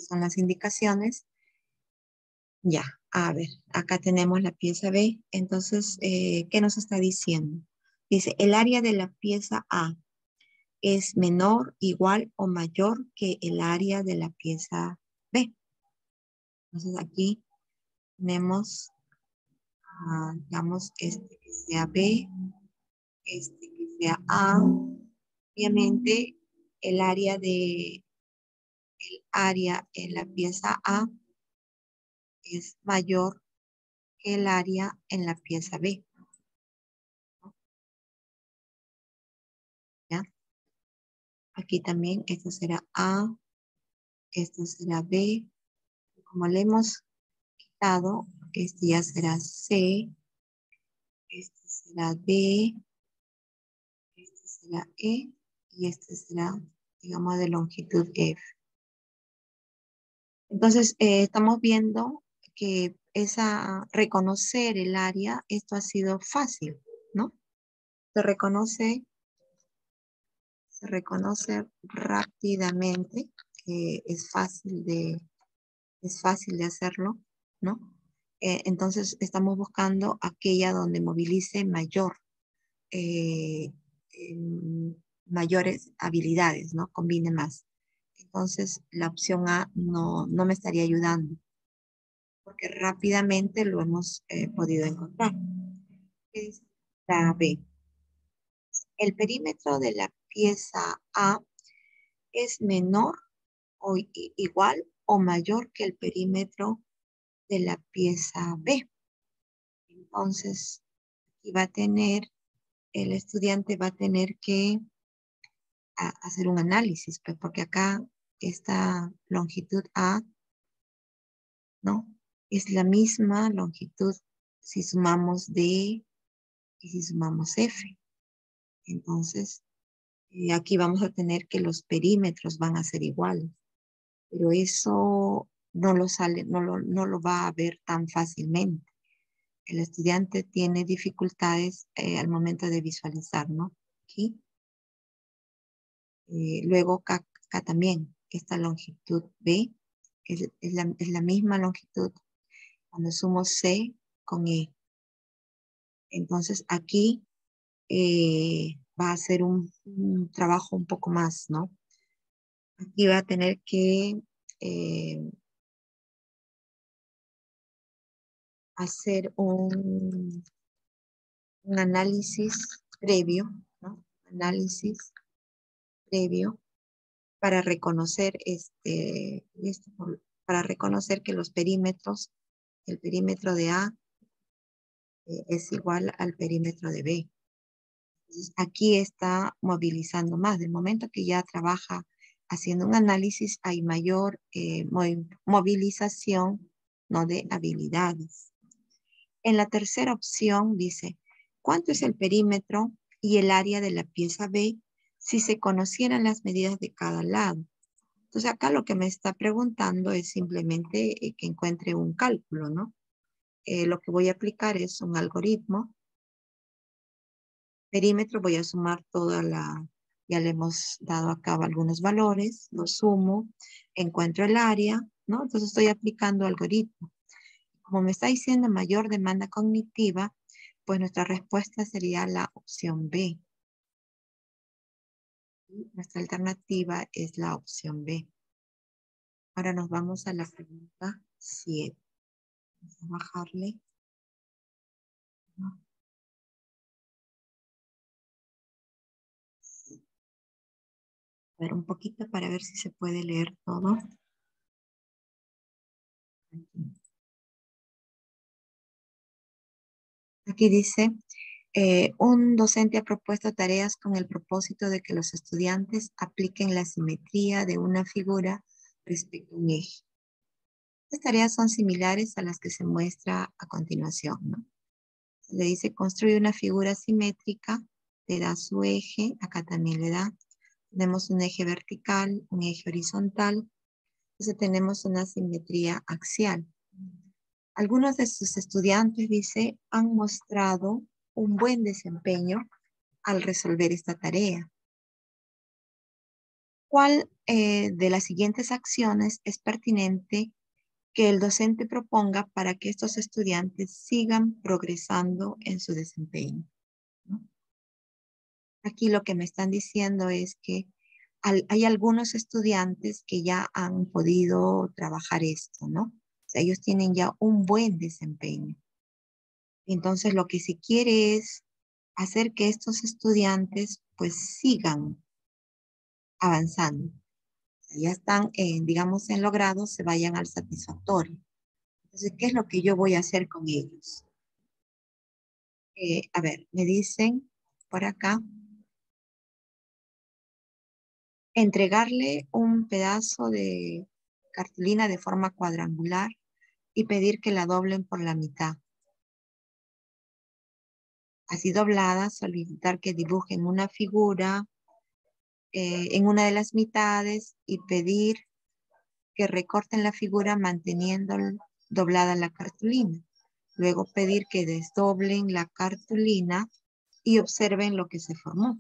Estas son las indicaciones. Ya, a ver, acá tenemos la pieza B. Entonces, eh, ¿qué nos está diciendo? Dice, el área de la pieza A es menor, igual o mayor que el área de la pieza B. Entonces, aquí tenemos, ah, digamos, este que sea B, este que sea A. Obviamente, el área de, el área en la pieza A es mayor que el área en la pieza B. ¿Ya? Aquí también esto será A, esto será B. Como le hemos quitado, este ya será C, este será D, este será E y este será, digamos, de longitud F. Entonces, eh, estamos viendo que esa, reconocer el área, esto ha sido fácil, ¿no? Se reconoce, se reconoce rápidamente, que es fácil de, es fácil de hacerlo, ¿no? Eh, entonces, estamos buscando aquella donde movilice mayor, eh, em, mayores habilidades, ¿no? Combine más. Entonces, la opción A no, no me estaría ayudando, porque rápidamente lo hemos eh, podido encontrar. ¿Qué dice la B? El perímetro de la pieza A es menor o i- igual o mayor que el perímetro de la pieza B. Entonces, aquí va a tener, el estudiante va a tener que a- hacer un análisis, pues, porque acá esta longitud A, ¿no? Es la misma longitud si sumamos D y si sumamos F. Entonces, eh, aquí vamos a tener que los perímetros van a ser iguales, pero eso no lo sale, no lo, no lo va a ver tan fácilmente. El estudiante tiene dificultades eh, al momento de visualizar, ¿no? Aquí. Eh, luego acá, acá también, esta longitud B es, es la, es la misma longitud cuando sumo C con E. Entonces aquí eh, va a ser un, un trabajo un poco más, ¿no? Aquí va a tener que eh, hacer un, un análisis previo, ¿no? Análisis previo para reconocer este, este, para reconocer que los perímetros, el perímetro de A eh, es igual al perímetro de B. Entonces, aquí está movilizando más. Del momento que ya trabaja haciendo un análisis, hay mayor eh, mo- movilización, ¿no? De habilidades. En la tercera opción dice, ¿cuánto es el perímetro y el área de la pieza B si se conocieran las medidas de cada lado? Entonces acá lo que me está preguntando es simplemente eh, que encuentre un cálculo, ¿no? Eh, lo que voy a aplicar es un algoritmo. Perímetro, voy a sumar toda la, ya le hemos dado acá algunos valores, lo sumo, encuentro el área, ¿no? Entonces estoy aplicando algoritmo. Como me está diciendo mayor demanda cognitiva, pues nuestra respuesta sería la opción B. Y nuestra alternativa es la opción B. Ahora nos vamos a la pregunta siete. Vamos a bajarle. A ver un poquito para ver si se puede leer todo. Aquí, Aquí dice, eh, un docente ha propuesto tareas con el propósito de que los estudiantes apliquen la simetría de una figura respecto a un eje. Estas tareas son similares a las que se muestra a continuación, ¿no? Le dice, construye una figura simétrica, le da su eje, acá también le da. Tenemos un eje vertical, un eje horizontal, entonces tenemos una simetría axial. Algunos de sus estudiantes, dice, han mostrado un buen desempeño al resolver esta tarea. ¿Cuál eh, de las siguientes acciones es pertinente que el docente proponga para que estos estudiantes sigan progresando en su desempeño? ¿No? Aquí lo que me están diciendo es que al- hay algunos estudiantes que ya han podido trabajar esto, ¿no? O sea, ellos tienen ya un buen desempeño. Entonces, lo que se quiere es hacer que estos estudiantes pues sigan avanzando. Ya están, eh, digamos, en logrado, se vayan al satisfactorio. Entonces, ¿qué es lo que yo voy a hacer con ellos? Eh, a ver, me dicen por acá, entregarle un pedazo de cartulina de forma cuadrangular y pedir que la doblen por la mitad. Así doblada, solicitar que dibujen una figura eh, en una de las mitades y pedir que recorten la figura manteniendo doblada la cartulina. Luego pedir que desdoblen la cartulina y observen lo que se formó.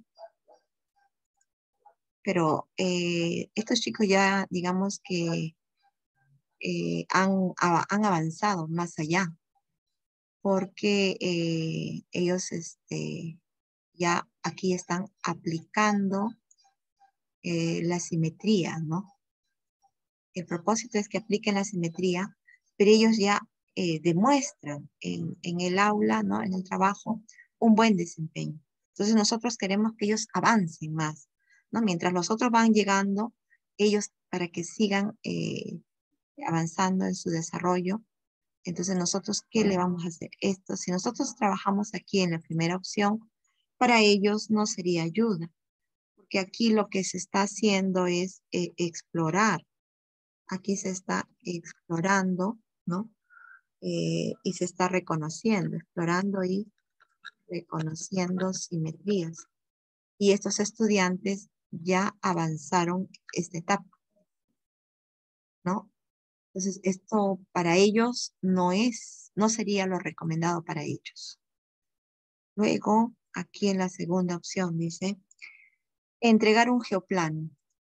Pero eh, estos chicos ya, digamos que eh, han, av- han avanzado más allá, porque eh, ellos este, ya aquí están aplicando eh, la simetría, ¿no? El propósito es que apliquen la simetría, pero ellos ya eh, demuestran en, en el aula, ¿no? En el trabajo, un buen desempeño. Entonces nosotros queremos que ellos avancen más, ¿no? Mientras los otros van llegando, ellos para que sigan eh, avanzando en su desarrollo. Entonces nosotros, ¿qué le vamos a hacer? Esto, si nosotros trabajamos aquí en la primera opción, para ellos no sería ayuda, porque aquí lo que se está haciendo es eh, explorar. Aquí se está explorando, ¿no? Eh, y se está reconociendo, explorando y reconociendo simetrías. Y estos estudiantes ya avanzaron esta etapa, ¿no? Entonces, esto para ellos no es, no sería lo recomendado para ellos. Luego, aquí en la segunda opción dice, entregar un geoplano,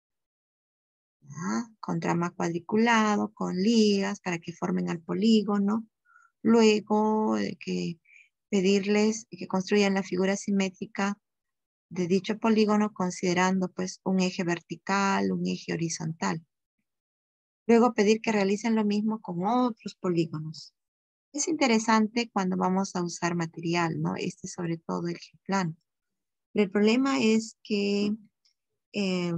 ¿ah? Con trama cuadriculado, con ligas para que formen al polígono. Luego, de que pedirles que construyan la figura simétrica de dicho polígono considerando pues un eje vertical, un eje horizontal. Luego pedir que realicen lo mismo con otros polígonos. Es interesante cuando vamos a usar material, ¿no? Este sobre todo el geoplano. Pero el problema es que eh,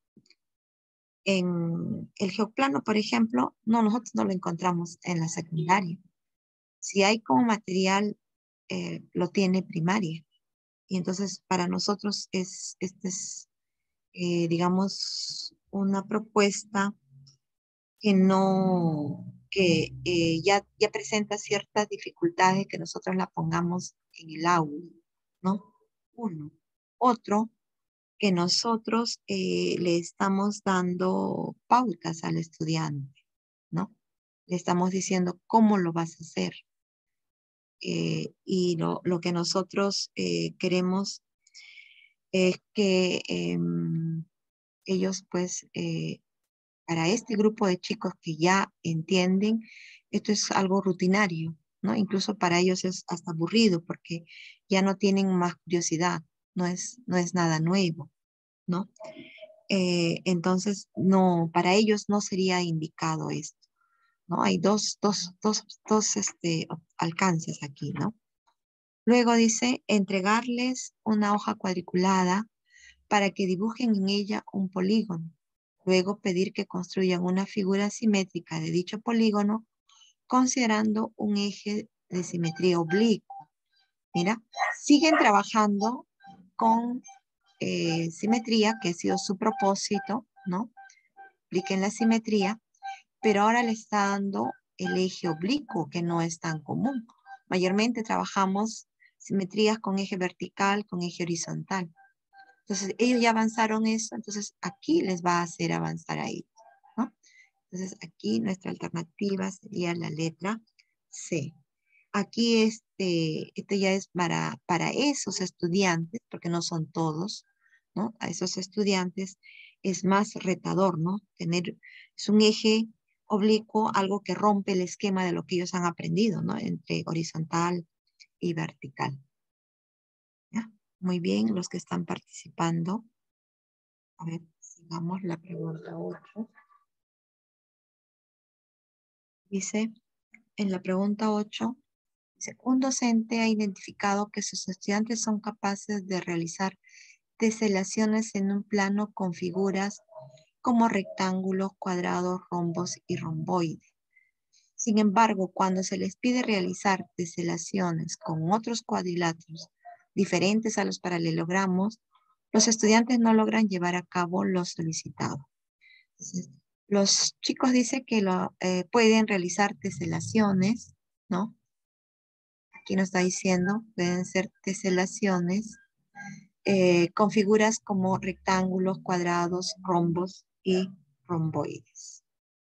en el geoplano, por ejemplo, no, nosotros no lo encontramos en la secundaria. Si hay como material, eh, lo tiene primaria. Y entonces para nosotros es, este es, eh, digamos, una propuesta que no, que eh, ya, ya presenta ciertas dificultades que nosotros la pongamos en el aula, ¿no? Uno. Otro, que nosotros eh, le estamos dando pautas al estudiante, ¿no? Le estamos diciendo cómo lo vas a hacer. Eh, y lo, lo que nosotros eh, queremos es que em, ellos pues eh, para este grupo de chicos que ya entienden, esto es algo rutinario, ¿no? Incluso para ellos es hasta aburrido porque ya no tienen más curiosidad, no es, no es nada nuevo, ¿no? Eh, entonces, no, para ellos no sería indicado esto, ¿no? Hay dos, dos, dos, dos este, alcances aquí, ¿no? Luego dice, entregarles una hoja cuadriculada para que dibujen en ella un polígono. Luego pedir que construyan una figura simétrica de dicho polígono considerando un eje de simetría oblicuo. Mira, siguen trabajando con eh, simetría, que ha sido su propósito, ¿no? Apliquen la simetría, pero ahora le está dando el eje oblicuo, que no es tan común. Mayormente trabajamos simetrías con eje vertical, con eje horizontal. Entonces, ellos ya avanzaron eso, entonces aquí les va a hacer avanzar ahí, ¿no? Entonces, aquí nuestra alternativa sería la letra C. Aquí este, este ya es para, para esos estudiantes, porque no son todos, ¿no? A esos estudiantes es más retador, ¿no? Tener, es un eje oblicuo, algo que rompe el esquema de lo que ellos han aprendido, ¿no? Entre horizontal y vertical. ¿Ya? Muy bien, los que están participando. A ver, sigamos la pregunta ocho. Dice, en la pregunta ocho, dice, un docente ha identificado que sus estudiantes son capaces de realizar teselaciones en un plano con figuras como rectángulos, cuadrados, rombos y romboides. Sin embargo, cuando se les pide realizar teselaciones con otros cuadriláteros diferentes a los paralelogramos, los estudiantes no logran llevar a cabo lo solicitado. Entonces, los chicos dicen que lo, eh, pueden realizar teselaciones, ¿no? Aquí nos está diciendo, pueden ser teselaciones eh, con figuras como rectángulos, cuadrados, rombos y romboides.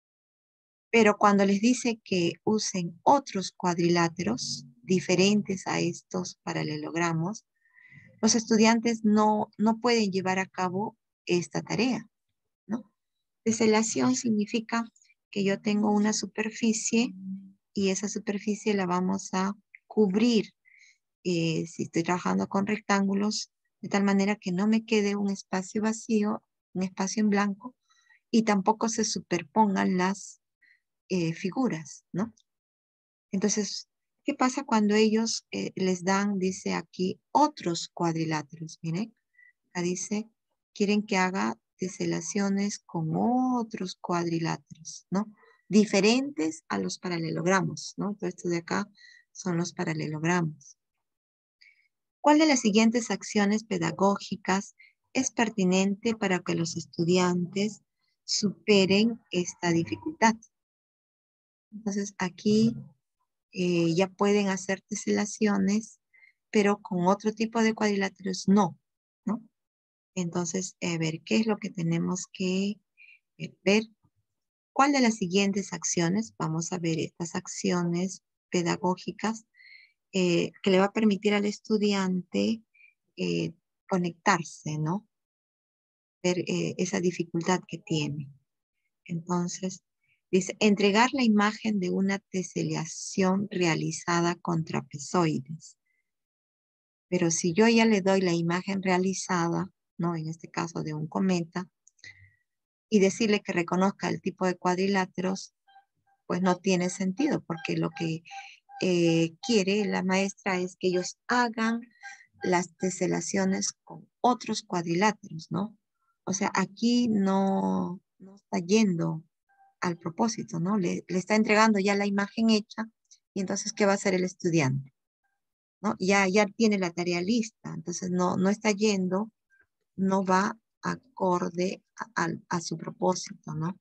Pero cuando les dice que usen otros cuadriláteros diferentes a estos paralelogramos, los estudiantes no, no pueden llevar a cabo esta tarea, ¿no? Teselación significa que yo tengo una superficie y esa superficie la vamos a cubrir, eh, si estoy trabajando con rectángulos, de tal manera que no me quede un espacio vacío, un espacio en blanco, y tampoco se superpongan las eh, figuras, ¿no? Entonces, ¿qué pasa cuando ellos eh, les dan, dice aquí, otros cuadriláteros? Miren, acá dice, quieren que haga teselaciones con otros cuadriláteros, ¿no? Diferentes a los paralelogramos, ¿no? Todo esto de acá son los paralelogramos. ¿Cuál de las siguientes acciones pedagógicas es pertinente para que los estudiantes superen esta dificultad? Entonces, aquí eh, ya pueden hacer teselaciones, pero con otro tipo de cuadriláteros no, ¿no? Entonces, a ver, ¿qué es lo que tenemos que eh, ver? ¿Cuál de las siguientes acciones? Vamos a ver estas acciones pedagógicas eh, que le va a permitir al estudiante eh, conectarse, ¿no? Ver eh, esa dificultad que tiene. Entonces, dice, entregar la imagen de una teselación realizada con trapezoides. Pero si yo ya le doy la imagen realizada, ¿no? En este caso de un cometa, y decirle que reconozca el tipo de cuadriláteros, pues no tiene sentido, porque lo que eh, quiere la maestra es que ellos hagan las teselaciones con otros cuadriláteros, ¿no? O sea, aquí no, no está yendo al propósito, ¿no? Le, le está entregando ya la imagen hecha y entonces, ¿qué va a hacer el estudiante? ¿No? Ya, ya tiene la tarea lista, entonces no, no está yendo, no va acorde a, a, a su propósito, ¿no?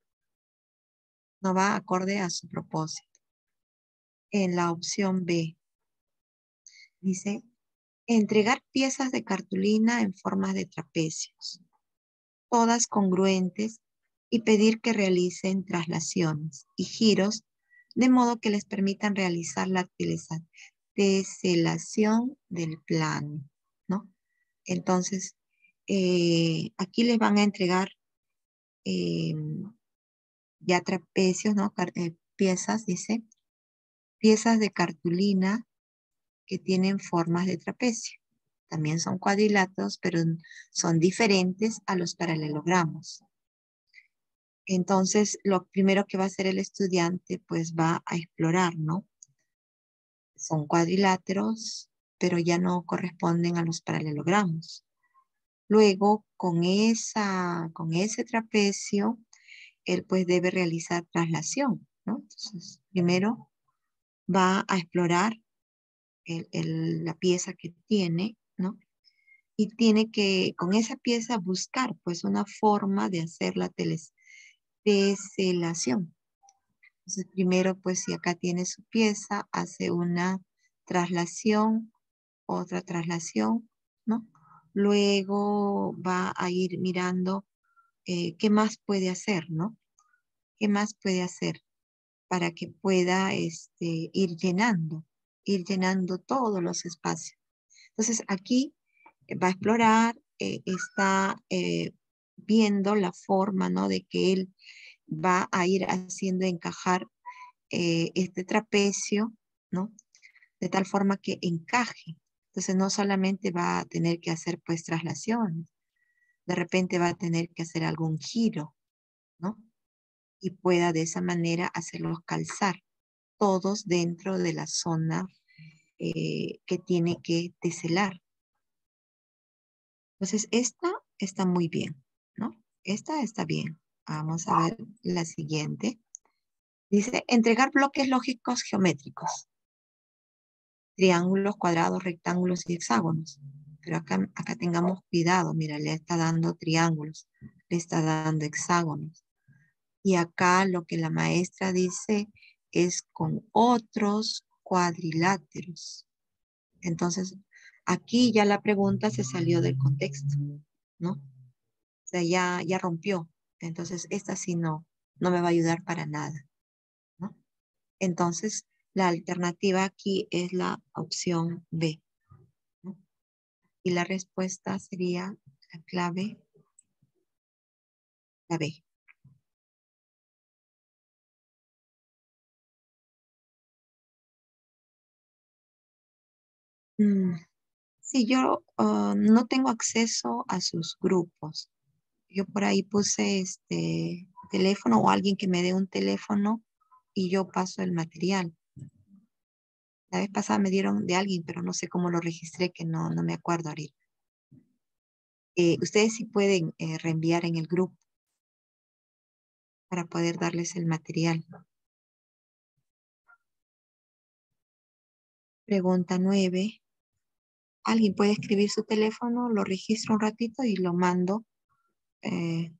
No va acorde a su propósito. En la opción B, dice, entregar piezas de cartulina en formas de trapecios, todas congruentes, y pedir que realicen traslaciones y giros de modo que les permitan realizar la teselación del plano, ¿no? Entonces, eh, aquí les van a entregar eh, ya trapecios, ¿no? Car eh, piezas, dice, piezas de cartulina que tienen formas de trapecio. También son cuadriláteros, pero son diferentes a los paralelogramos. Entonces, lo primero que va a hacer el estudiante, pues va a explorar, ¿no? Son cuadriláteros, pero ya no corresponden a los paralelogramos. Luego, con, esa, con ese trapecio, él pues debe realizar traslación, ¿no? Entonces, primero va a explorar el, el, la pieza que tiene, ¿no? Y tiene que, con esa pieza, buscar pues una forma de hacer la teselación. Entonces, primero, pues si acá tiene su pieza, hace una traslación, otra traslación, ¿no? Luego va a ir mirando eh, qué más puede hacer, ¿no? ¿Qué más puede hacer para que pueda este, ir llenando, ir llenando todos los espacios? Entonces, aquí va a explorar, eh, está eh, viendo la forma, ¿no? De que él va a ir haciendo encajar eh, este trapecio, ¿no? De tal forma que encaje. Entonces no solamente va a tener que hacer pues traslaciones, de repente va a tener que hacer algún giro, ¿no? Y pueda de esa manera hacerlos calzar, todos dentro de la zona eh, que tiene que teselar. Entonces esta está muy bien, ¿no? Esta está bien. Vamos a ver la siguiente. Dice, entregar bloques lógicos geométricos. Triángulos, cuadrados, rectángulos y hexágonos. Pero acá, acá tengamos cuidado. Mira, le está dando triángulos, le está dando hexágonos. Y acá lo que la maestra dice es con otros cuadriláteros. Entonces, aquí ya la pregunta se salió del contexto, ¿no? O sea, ya, ya rompió. Entonces, esta sí no, no me va a ayudar para nada, ¿no? Entonces, la alternativa aquí es la opción B, ¿no? Y la respuesta sería la clave, la B. Mm, sí, yo uh, no tengo acceso a sus grupos. Yo por ahí puse este teléfono o alguien que me dé un teléfono y yo paso el material. La vez pasada me dieron de alguien, pero no sé cómo lo registré, que no, no me acuerdo ahorita. Eh, ustedes sí pueden eh, reenviar en el grupo para poder darles el material. Pregunta nueve. ¿Alguien puede escribir su teléfono? Lo registro un ratito y lo mando eh,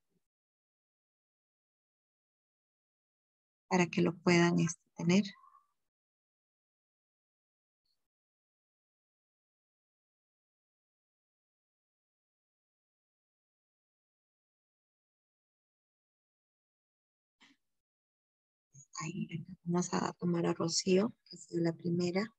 para que lo puedan este, tener. Ahí, vamos a tomar a Rocío, que es la primera.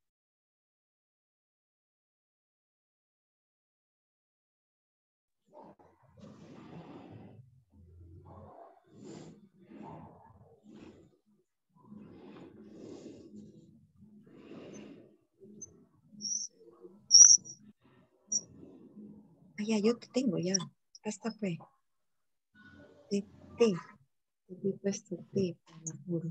Ah, ya, yo te tengo ya. Hasta fue. T, T. Te he puesto T, por la juro.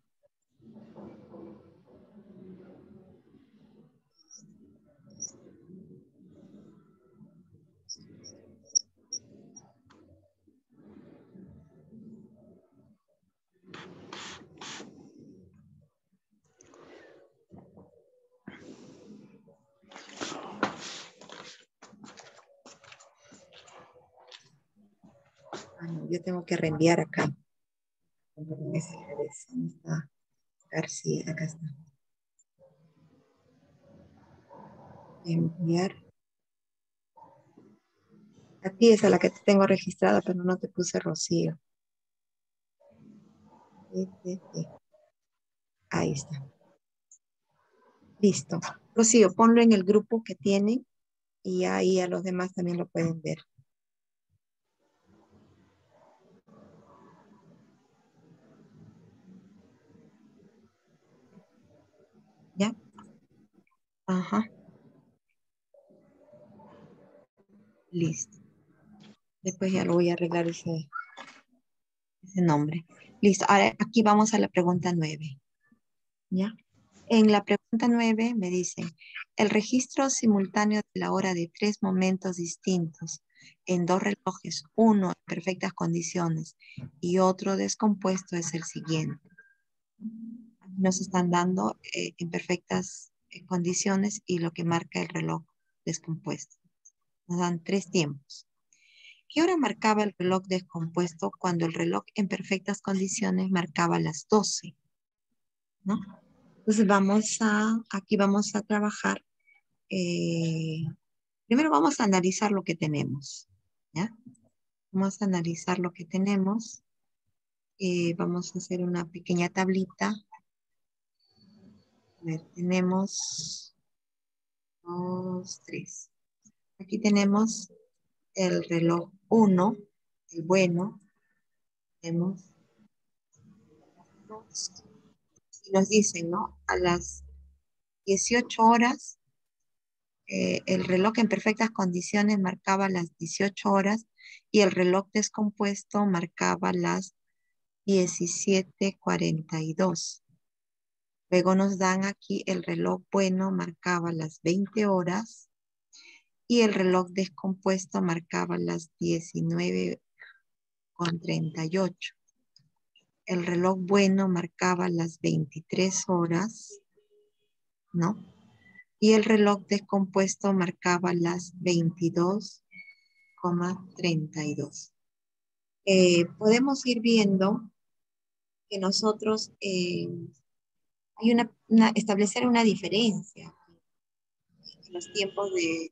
Ah, no, yo tengo que reenviar acá. ¿Dónde está García? Acá está. Enviar. A ti es a la que te tengo registrada, pero no te puse Rocío. T, T, T. Ahí está. Listo. Rocío, ponlo en el grupo que tienen y ahí a los demás también lo pueden ver. ¿Ya? Ajá. Listo. Después ya lo voy a arreglar ese, ese nombre. Listo. Ahora aquí vamos a la pregunta nueve. ¿Ya? En la pregunta nueve me dicen, el registro simultáneo de la hora de tres momentos distintos en dos relojes, uno en perfectas condiciones y otro descompuesto es el siguiente. Nos están dando eh, en perfectas eh, condiciones y lo que marca el reloj descompuesto. Nos dan tres tiempos. ¿Qué hora marcaba el reloj descompuesto cuando el reloj en perfectas condiciones marcaba las doce? ¿No? Entonces vamos a, aquí vamos a trabajar. Eh, primero vamos a analizar lo que tenemos. ¿Ya? Vamos a analizar lo que tenemos. Eh, vamos a hacer una pequeña tablita. A ver, tenemos dos, tres. Aquí tenemos el reloj uno, el bueno, vemos, y nos dicen, ¿no? A las dieciocho horas, eh, el reloj en perfectas condiciones marcaba las dieciocho horas y el reloj descompuesto marcaba las diecisiete cuarenta y dos. Luego nos dan aquí el reloj bueno marcaba las veinte horas y el reloj descompuesto marcaba las diecinueve con treinta y ocho. El reloj bueno marcaba las veintitrés horas, ¿no? Y el reloj descompuesto marcaba las veintidós con treinta y dos. Eh, podemos ir viendo que nosotros eh, hay una, una, establecer una diferencia en los tiempos de,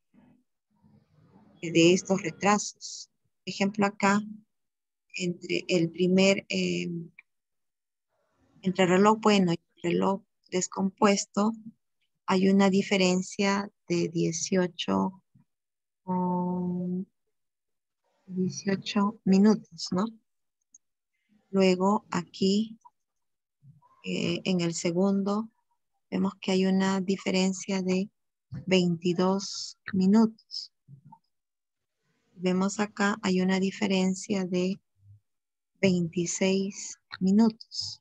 de estos retrasos. Por ejemplo, acá, entre el primer, eh, entre el reloj bueno y el reloj descompuesto, hay una diferencia de dieciocho, um, dieciocho minutos, ¿no? Luego aquí, eh, en el segundo, vemos que hay una diferencia de veintidós minutos. Vemos acá, hay una diferencia de veintiséis minutos.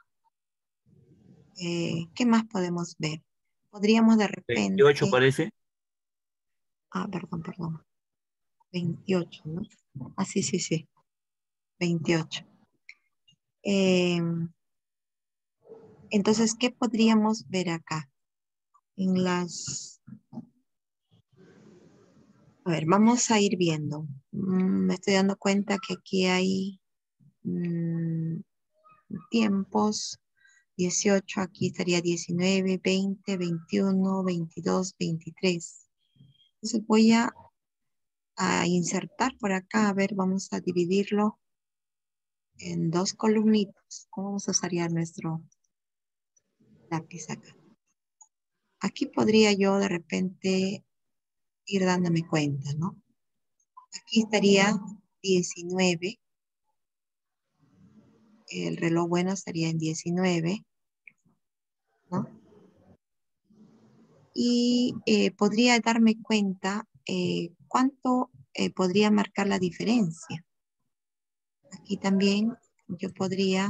Eh, ¿qué más podemos ver? Podríamos de repente... veintiocho parece. Ah, perdón, perdón. veintiocho, ¿no? Ah, sí, sí, sí. veintiocho. Eh, entonces, ¿qué podríamos ver acá? En las... A ver, vamos a ir viendo. Mm, me estoy dando cuenta que aquí hay mm, tiempos. dieciocho, aquí estaría diecinueve, veinte, veintiuno, veintidós, veintitrés. Entonces voy a, a insertar por acá. A ver, vamos a dividirlo en dos columnitas. ¿Cómo vamos a usar ya nuestro lápiz acá? Aquí podría yo de repente ir dándome cuenta, ¿no? Aquí estaría diecinueve. El reloj bueno estaría en diecinueve, ¿no? Y eh, podría darme cuenta eh, cuánto eh, podría marcar la diferencia. Aquí también yo podría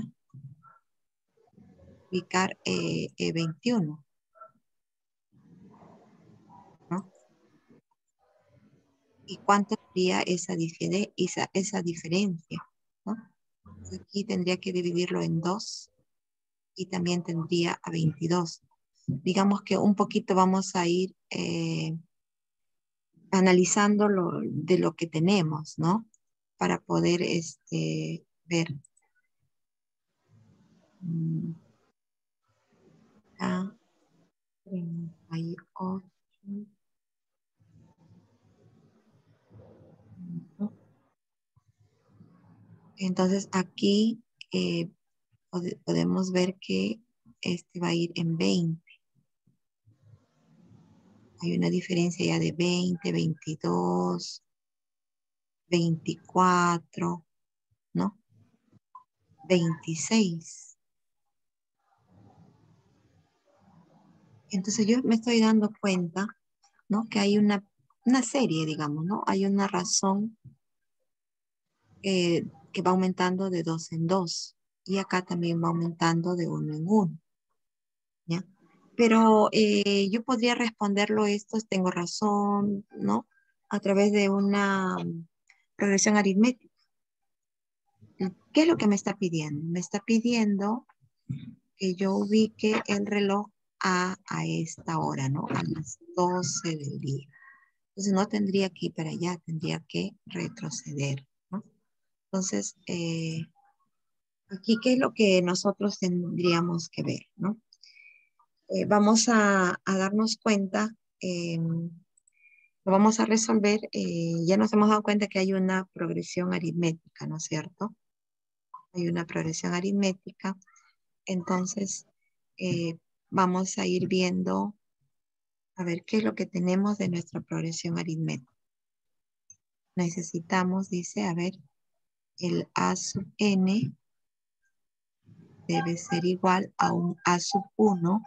ubicar eh, eh, veintiuno, ¿no? ¿Y cuánto sería esa, difere esa, esa diferencia, ¿no? Aquí tendría que dividirlo en dos y también tendría a veintidós. Digamos que un poquito vamos a ir eh, analizando lo, de lo que tenemos, ¿no? Para poder este, ver. Mm, a treinta y ocho. Entonces aquí eh, pod podemos ver que este va a ir en veinte. Hay una diferencia ya de veinte, veintidós, veinticuatro, ¿no? veintiséis. Entonces yo me estoy dando cuenta, ¿no? Que hay una, una serie, digamos, ¿no? Hay una razón eh, que va aumentando de dos en dos. Y acá también va aumentando de uno en uno, ¿ya? Pero eh, yo podría responderlo esto, tengo razón, ¿no? A través de una um, progresión aritmética. ¿Qué es lo que me está pidiendo? Me está pidiendo que yo ubique el reloj a, a esta hora, ¿no? A las doce del día. Entonces no tendría que ir para allá, tendría que retroceder, ¿no? Entonces, eh, aquí, ¿qué es lo que nosotros tendríamos que ver, ¿no? Eh, vamos a, a darnos cuenta, eh, lo vamos a resolver, eh, ya nos hemos dado cuenta que hay una progresión aritmética, ¿no es cierto? Hay una progresión aritmética, entonces eh, vamos a ir viendo, a ver qué es lo que tenemos de nuestra progresión aritmética. Necesitamos, dice, a ver, el A sub n debe ser igual a un A sub uno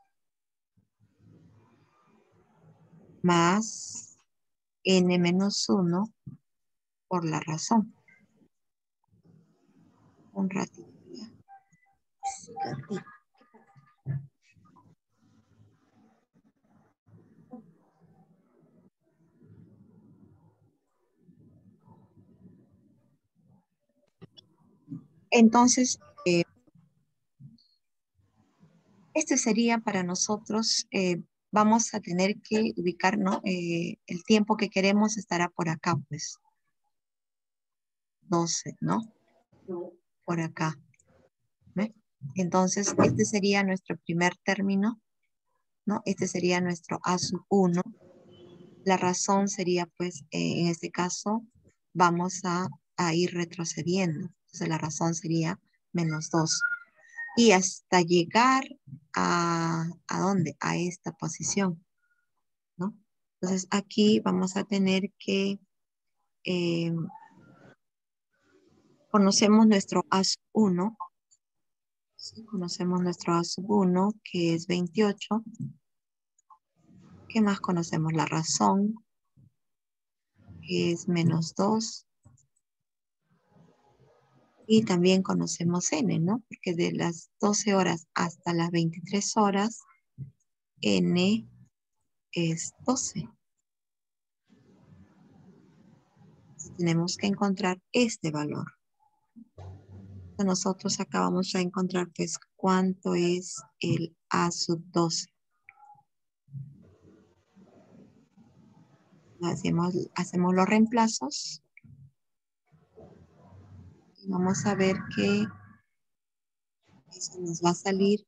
más n menos uno por la razón. Un ratito ya. Sí, gatito. Entonces, eh, este sería para nosotros, eh, vamos a tener que ubicar, ¿no? Eh, el tiempo que queremos estará por acá, pues. doce, ¿no? Por acá. ¿Ve? Entonces, este sería nuestro primer término, ¿no? Este sería nuestro A sub uno. La razón sería, pues, eh, en este caso, vamos a, a ir retrocediendo. Entonces, la razón sería menos dos. Y hasta llegar a, ¿a dónde? A esta posición, ¿no? Entonces, aquí vamos a tener que, eh, conocemos nuestro A sub uno, ¿sí? Conocemos nuestro A sub uno, que es veintiocho. ¿Qué más conocemos? La razón, que es menos dos. Y también conocemos n, ¿no? Porque de las doce horas hasta las veintitrés horas, n es doce. Tenemos que encontrar este valor. Nosotros acá vamos a encontrar, pues, cuánto es el A sub doce. Hacemos, hacemos los reemplazos. Y vamos a ver que eso nos va a salir,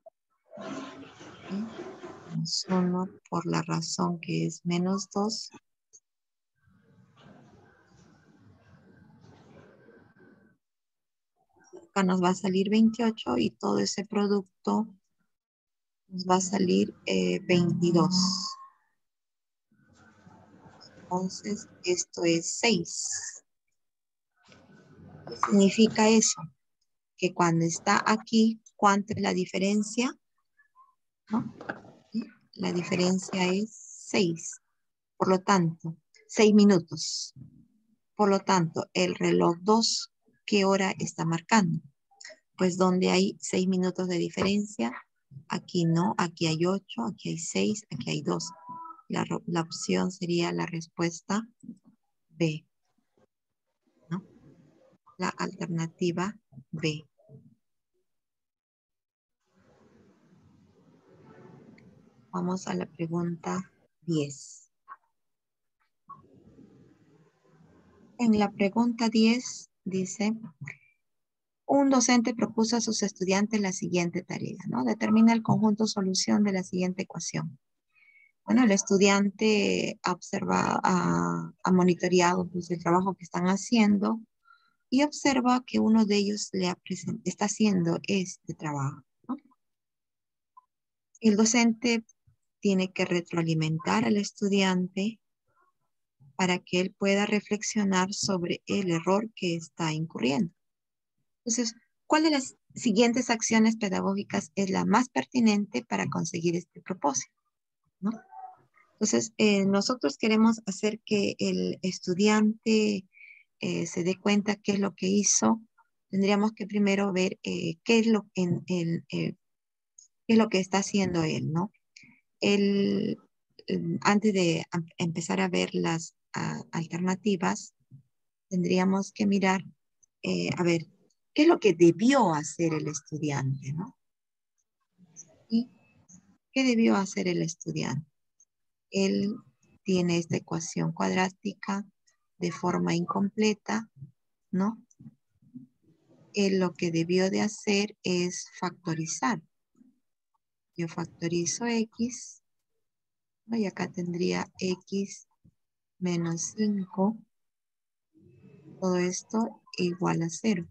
¿sí? Menos uno por la razón que es menos dos. Acá nos va a salir veintiocho y todo ese producto nos va a salir eh, veintidós. Entonces, esto es seis. ¿Qué significa eso? Que cuando está aquí, ¿cuánto es la diferencia? ¿No? ¿Sí? La diferencia es seis. Por lo tanto, seis minutos. Por lo tanto, el reloj dos, ¿qué hora está marcando? Pues donde hay seis minutos de diferencia, aquí no, aquí hay ocho, aquí hay seis, aquí hay dos. La, la opción sería la respuesta B, ¿no? La alternativa B. Vamos a la pregunta diez. En la pregunta diez dice, un docente propuso a sus estudiantes la siguiente tarea, ¿no? Determina el conjunto solución de la siguiente ecuación. Bueno, el estudiante ha observado, ha, ha monitoreado, pues, el trabajo que están haciendo y observa que uno de ellos le ha está haciendo este trabajo, ¿no? El docente tiene que retroalimentar al estudiante para que él pueda reflexionar sobre el error que está incurriendo. Entonces, ¿cuál de las siguientes acciones pedagógicas es la más pertinente para conseguir este propósito, ¿no? Entonces, eh, nosotros queremos hacer que el estudiante eh, se dé cuenta qué es lo que hizo. Tendríamos que primero ver eh, qué es lo, en, el, eh, qué es lo que está haciendo él, ¿no? Él, eh, antes de empezar a ver las a, alternativas, tendríamos que mirar, eh, a ver, qué es lo que debió hacer el estudiante, ¿no? ¿Y qué debió hacer el estudiante? Él tiene esta ecuación cuadrática de forma incompleta, ¿no? Él lo que debió de hacer es factorizar. Yo factorizo X, ¿no? Y acá tendría X menos cinco. Todo esto igual a cero.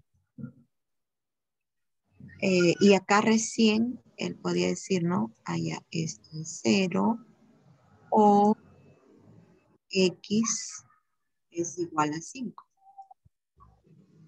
Eh, y acá recién él podía decir, ¿no? Allá esto es cero o X es igual a cinco.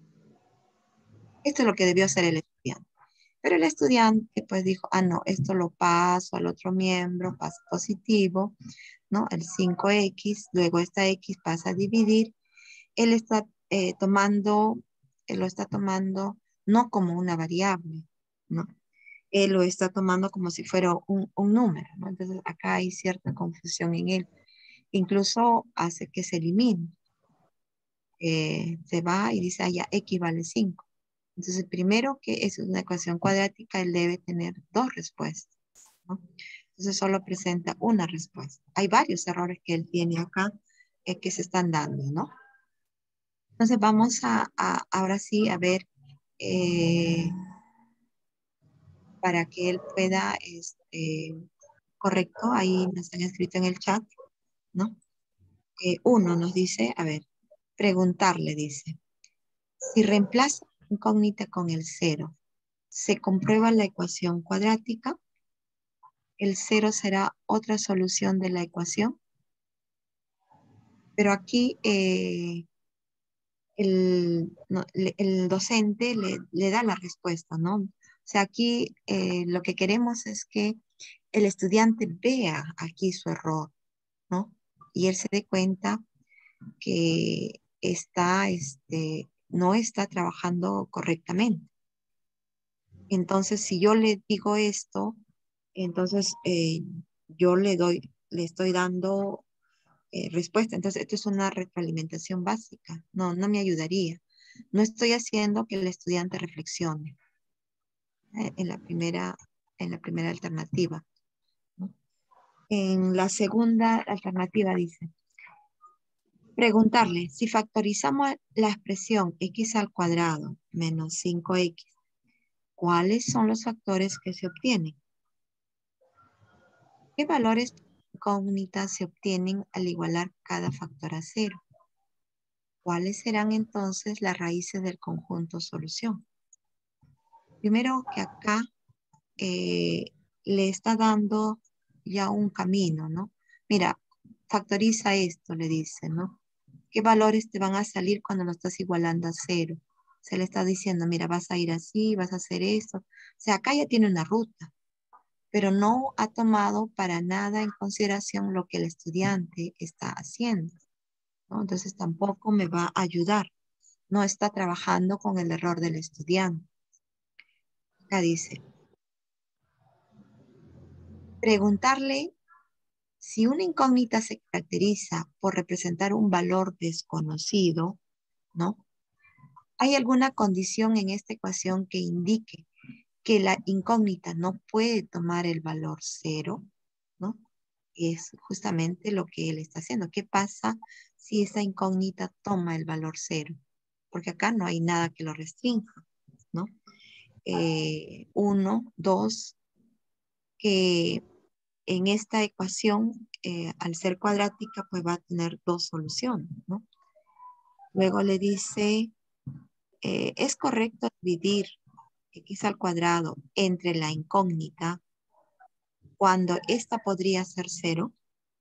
Esto es lo que debió hacer el estudiante. Pero el estudiante pues dijo, ah, no, esto lo paso al otro miembro, pasa positivo, ¿no? El cinco equis, luego esta X pasa a dividir. Él está eh, tomando, él lo está tomando no como una variable, ¿no? Él lo está tomando como si fuera un, un número, ¿no? Entonces acá hay cierta confusión en él. Incluso hace que se elimine. Eh, se va y dice, ah, ya, X vale cinco. Entonces, primero que es una ecuación cuadrática, él debe tener dos respuestas, ¿no? Entonces, solo presenta una respuesta. Hay varios errores que él tiene acá eh, que se están dando, ¿no? Entonces, vamos a, a ahora sí a ver eh, para que él pueda, este, correcto, ahí nos han escrito en el chat, ¿no? Eh, uno nos dice, a ver, preguntarle, dice, si reemplaza la incógnita con el cero, ¿se comprueba la ecuación cuadrática? ¿El cero será otra solución de la ecuación? Pero aquí eh, el, no, le- el docente le, le da la respuesta, ¿no? O sea, aquí eh, lo que queremos es que el estudiante vea aquí su error, ¿no? Y él se dé cuenta que está, este, no está trabajando correctamente. Entonces, si yo le digo esto, entonces eh, yo le doy, le estoy dando eh, respuesta. Entonces, esto es una retroalimentación básica. No, no me ayudaría. No estoy haciendo que el estudiante reflexione eh, en la primera, en la primera alternativa, ¿no? En la segunda alternativa dice, preguntarle, si factorizamos la expresión x al cuadrado menos cinco equis, ¿cuáles son los factores que se obtienen? ¿Qué valores incógnitas se obtienen al igualar cada factor a cero? ¿Cuáles serán entonces las raíces del conjunto solución? Primero que acá eh, le está dando ya un camino, ¿no? Mira, factoriza esto, le dice, ¿no? ¿Qué valores te van a salir cuando lo estás igualando a cero? Se le está diciendo, mira, vas a ir así, vas a hacer esto. O sea, acá ya tiene una ruta, pero no ha tomado para nada en consideración lo que el estudiante está haciendo, ¿no? Entonces tampoco me va a ayudar. No está trabajando con el error del estudiante. Acá dice, preguntarle si una incógnita se caracteriza por representar un valor desconocido, ¿no? ¿Hay alguna condición en esta ecuación que indique que la incógnita no puede tomar el valor cero, ¿no? Es justamente lo que él está haciendo. ¿Qué pasa si esa incógnita toma el valor cero? Porque acá no hay nada que lo restrinja, ¿no? Eh, uno, dos, que en esta ecuación, eh, al ser cuadrática, pues va a tener dos soluciones, ¿no? Luego le dice, eh, ¿es correcto dividir x al cuadrado entre la incógnita cuando esta podría ser cero?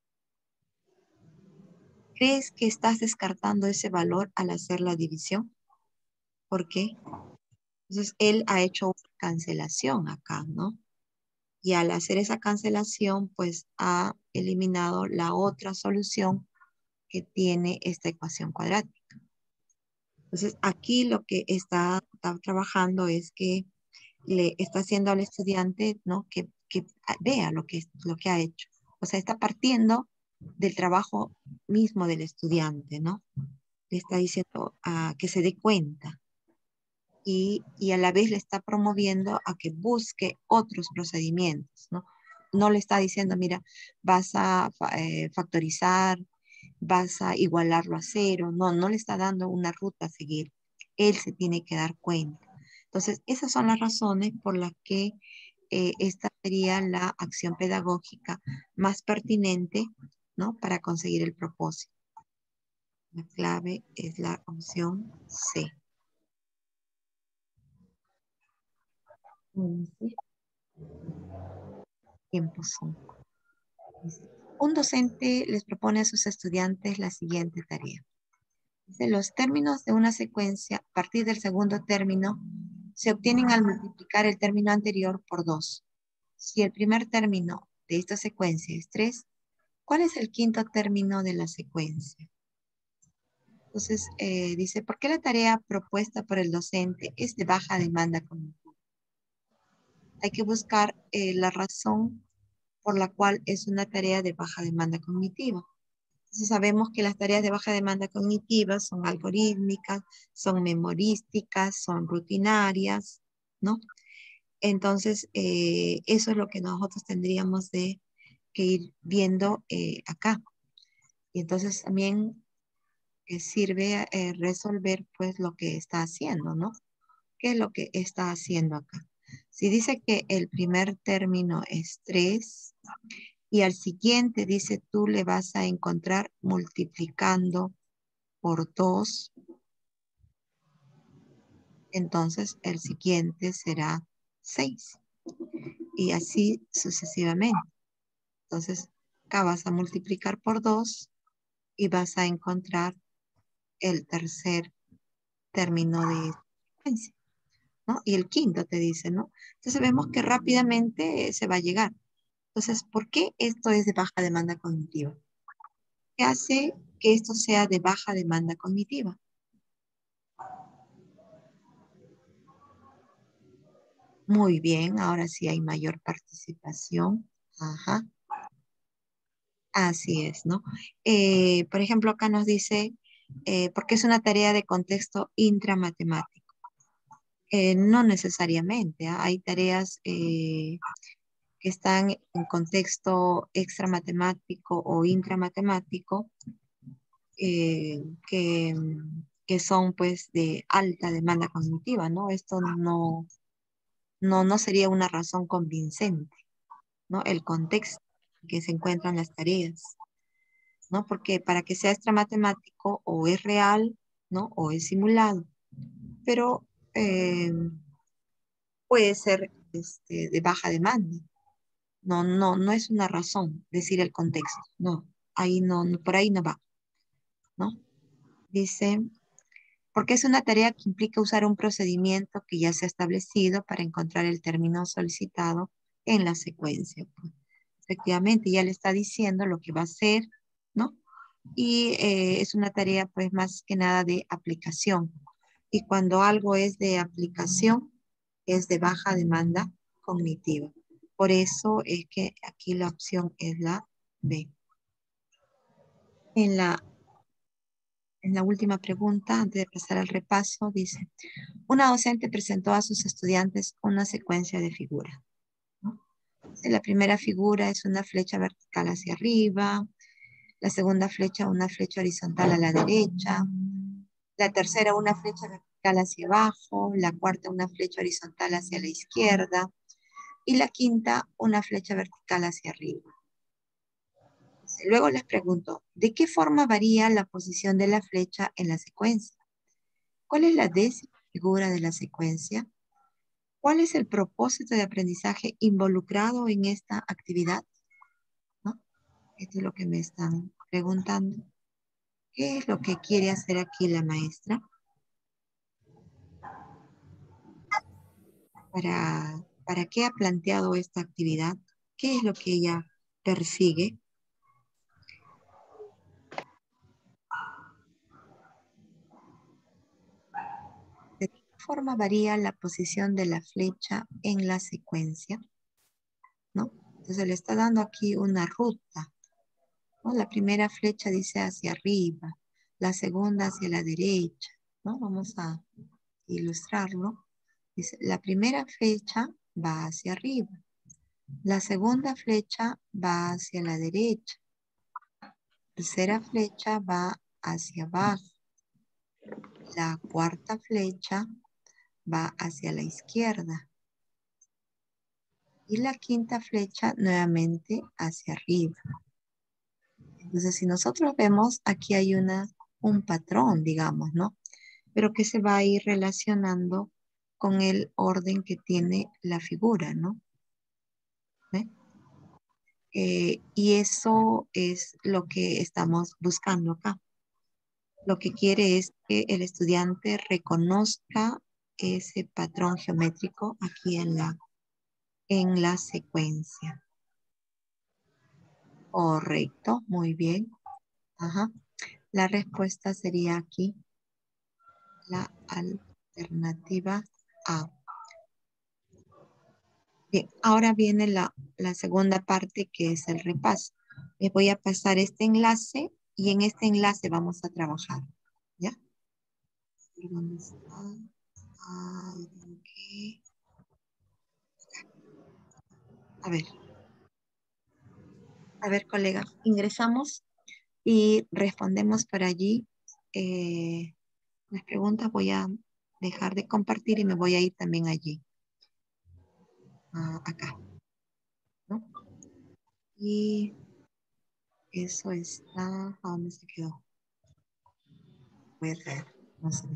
¿Crees que estás descartando ese valor al hacer la división? ¿Por qué? Entonces, él ha hecho una cancelación acá, ¿no? Y al hacer esa cancelación, pues ha eliminado la otra solución que tiene esta ecuación cuadrática. Entonces, aquí lo que está, está trabajando es que le está haciendo al estudiante, ¿no? Que, que vea lo que, lo que ha hecho. O sea, está partiendo del trabajo mismo del estudiante, ¿no? Le está diciendo a que se dé cuenta y, y a la vez le está promoviendo a que busque otros procedimientos, ¿no? No le está diciendo, mira, vas a eh, factorizar, vas a igualarlo a cero. No, no le está dando una ruta a seguir. Él se tiene que dar cuenta. Entonces, esas son las razones por las que eh, esta sería la acción pedagógica más pertinente, ¿no? Para conseguir el propósito. La clave es la opción C. once. Tiempos son. Un docente les propone a sus estudiantes la siguiente tarea. Dice, los términos de una secuencia, a partir del segundo término, se obtienen al multiplicar el término anterior por dos. Si el primer término de esta secuencia es tres, ¿cuál es el quinto término de la secuencia? Entonces, eh, dice, ¿por qué la tarea propuesta por el docente es de baja demanda cognitiva? Hay que buscar eh, la razón por la cual es una tarea de baja demanda cognitiva. Entonces sabemos que las tareas de baja demanda cognitiva son algorítmicas, son memorísticas, son rutinarias, ¿no? Entonces, eh, eso es lo que nosotros tendríamos de que ir viendo eh, acá. Y entonces también eh, sirve eh, resolver pues lo que está haciendo, ¿no? ¿Qué es lo que está haciendo acá? Si dice que el primer término es tres y al siguiente dice tú le vas a encontrar multiplicando por dos, entonces el siguiente será seis y así sucesivamente. Entonces acá vas a multiplicar por dos y vas a encontrar el tercer término de secuencia, ¿no? Y el quinto te dice, ¿no? Entonces vemos que rápidamente se va a llegar. Entonces, ¿por qué esto es de baja demanda cognitiva? ¿Qué hace que esto sea de baja demanda cognitiva? Muy bien, ahora sí hay mayor participación. Ajá. Así es, ¿no? Eh, por ejemplo, acá nos dice, eh, porque es una tarea de contexto intramatemático. Eh, no necesariamente, ¿ah? Hay tareas eh, que están en contexto extramatemático o intramatemático eh, que, que son pues de alta demanda cognitiva, ¿no? Esto no, no, no sería una razón convincente, ¿no? El contexto en que se encuentran las tareas, ¿no? Porque para que sea extramatemático o es real, ¿no? O es simulado, pero eh, puede ser este, de baja demanda. No, no, no es una razón decir el contexto, no, ahí no, no, por ahí no va, ¿no? Dice, porque es una tarea que implica usar un procedimiento que ya se ha establecido para encontrar el término solicitado en la secuencia. Pues, efectivamente, ya le está diciendo lo que va a hacer, ¿no? Y eh, es una tarea, pues, más que nada de aplicación. Y cuando algo es de aplicación, es de baja demanda cognitiva. Por eso es que aquí la opción es la B. En la, en la última pregunta, antes de pasar al repaso, dice, una docente presentó a sus estudiantes una secuencia de figuras, ¿no? La primera figura es una flecha vertical hacia arriba, la segunda flecha una flecha horizontal a la derecha, la tercera una flecha vertical hacia abajo, la cuarta una flecha horizontal hacia la izquierda y la quinta una flecha vertical hacia arriba. Luego les pregunto, ¿de qué forma varía la posición de la flecha en la secuencia? ¿Cuál es la décima figura de la secuencia? ¿Cuál es el propósito de aprendizaje involucrado en esta actividad? ¿No? Esto es lo que me están preguntando. ¿Qué es lo que quiere hacer aquí la maestra? ¿Para, para qué ha planteado esta actividad? ¿Qué es lo que ella persigue? ¿De qué forma varía la posición de la flecha en la secuencia? ¿No? Entonces le está dando aquí una ruta, ¿no? La primera flecha dice hacia arriba, la segunda hacia la derecha, ¿no? Vamos a ilustrarlo. Dice, la primera flecha va hacia arriba, la segunda flecha va hacia la derecha, la tercera flecha va hacia abajo, la cuarta flecha va hacia la izquierda y la quinta flecha nuevamente hacia arriba. Entonces, si nosotros vemos, aquí hay una, un patrón, digamos, ¿no? Pero que se va a ir relacionando con el orden que tiene la figura, ¿no? ¿Ve? Eh, y eso es lo que estamos buscando acá. Lo que quiere es que el estudiante reconozca ese patrón geométrico aquí en la, en la secuencia. Correcto, muy bien. Ajá. La respuesta sería aquí la alternativa A. Bien, ahora viene la, la segunda parte que es el repaso. Les voy a pasar este enlace y en este enlace vamos a trabajar. ¿Ya? ¿Dónde está? Ah, ok. A ver. A ver, colega, ingresamos y respondemos por allí eh, las preguntas. Voy a dejar de compartir y me voy a ir también allí. Ah, acá. ¿No? Y eso está. ¿A dónde se quedó? Voy a traer. No se ve.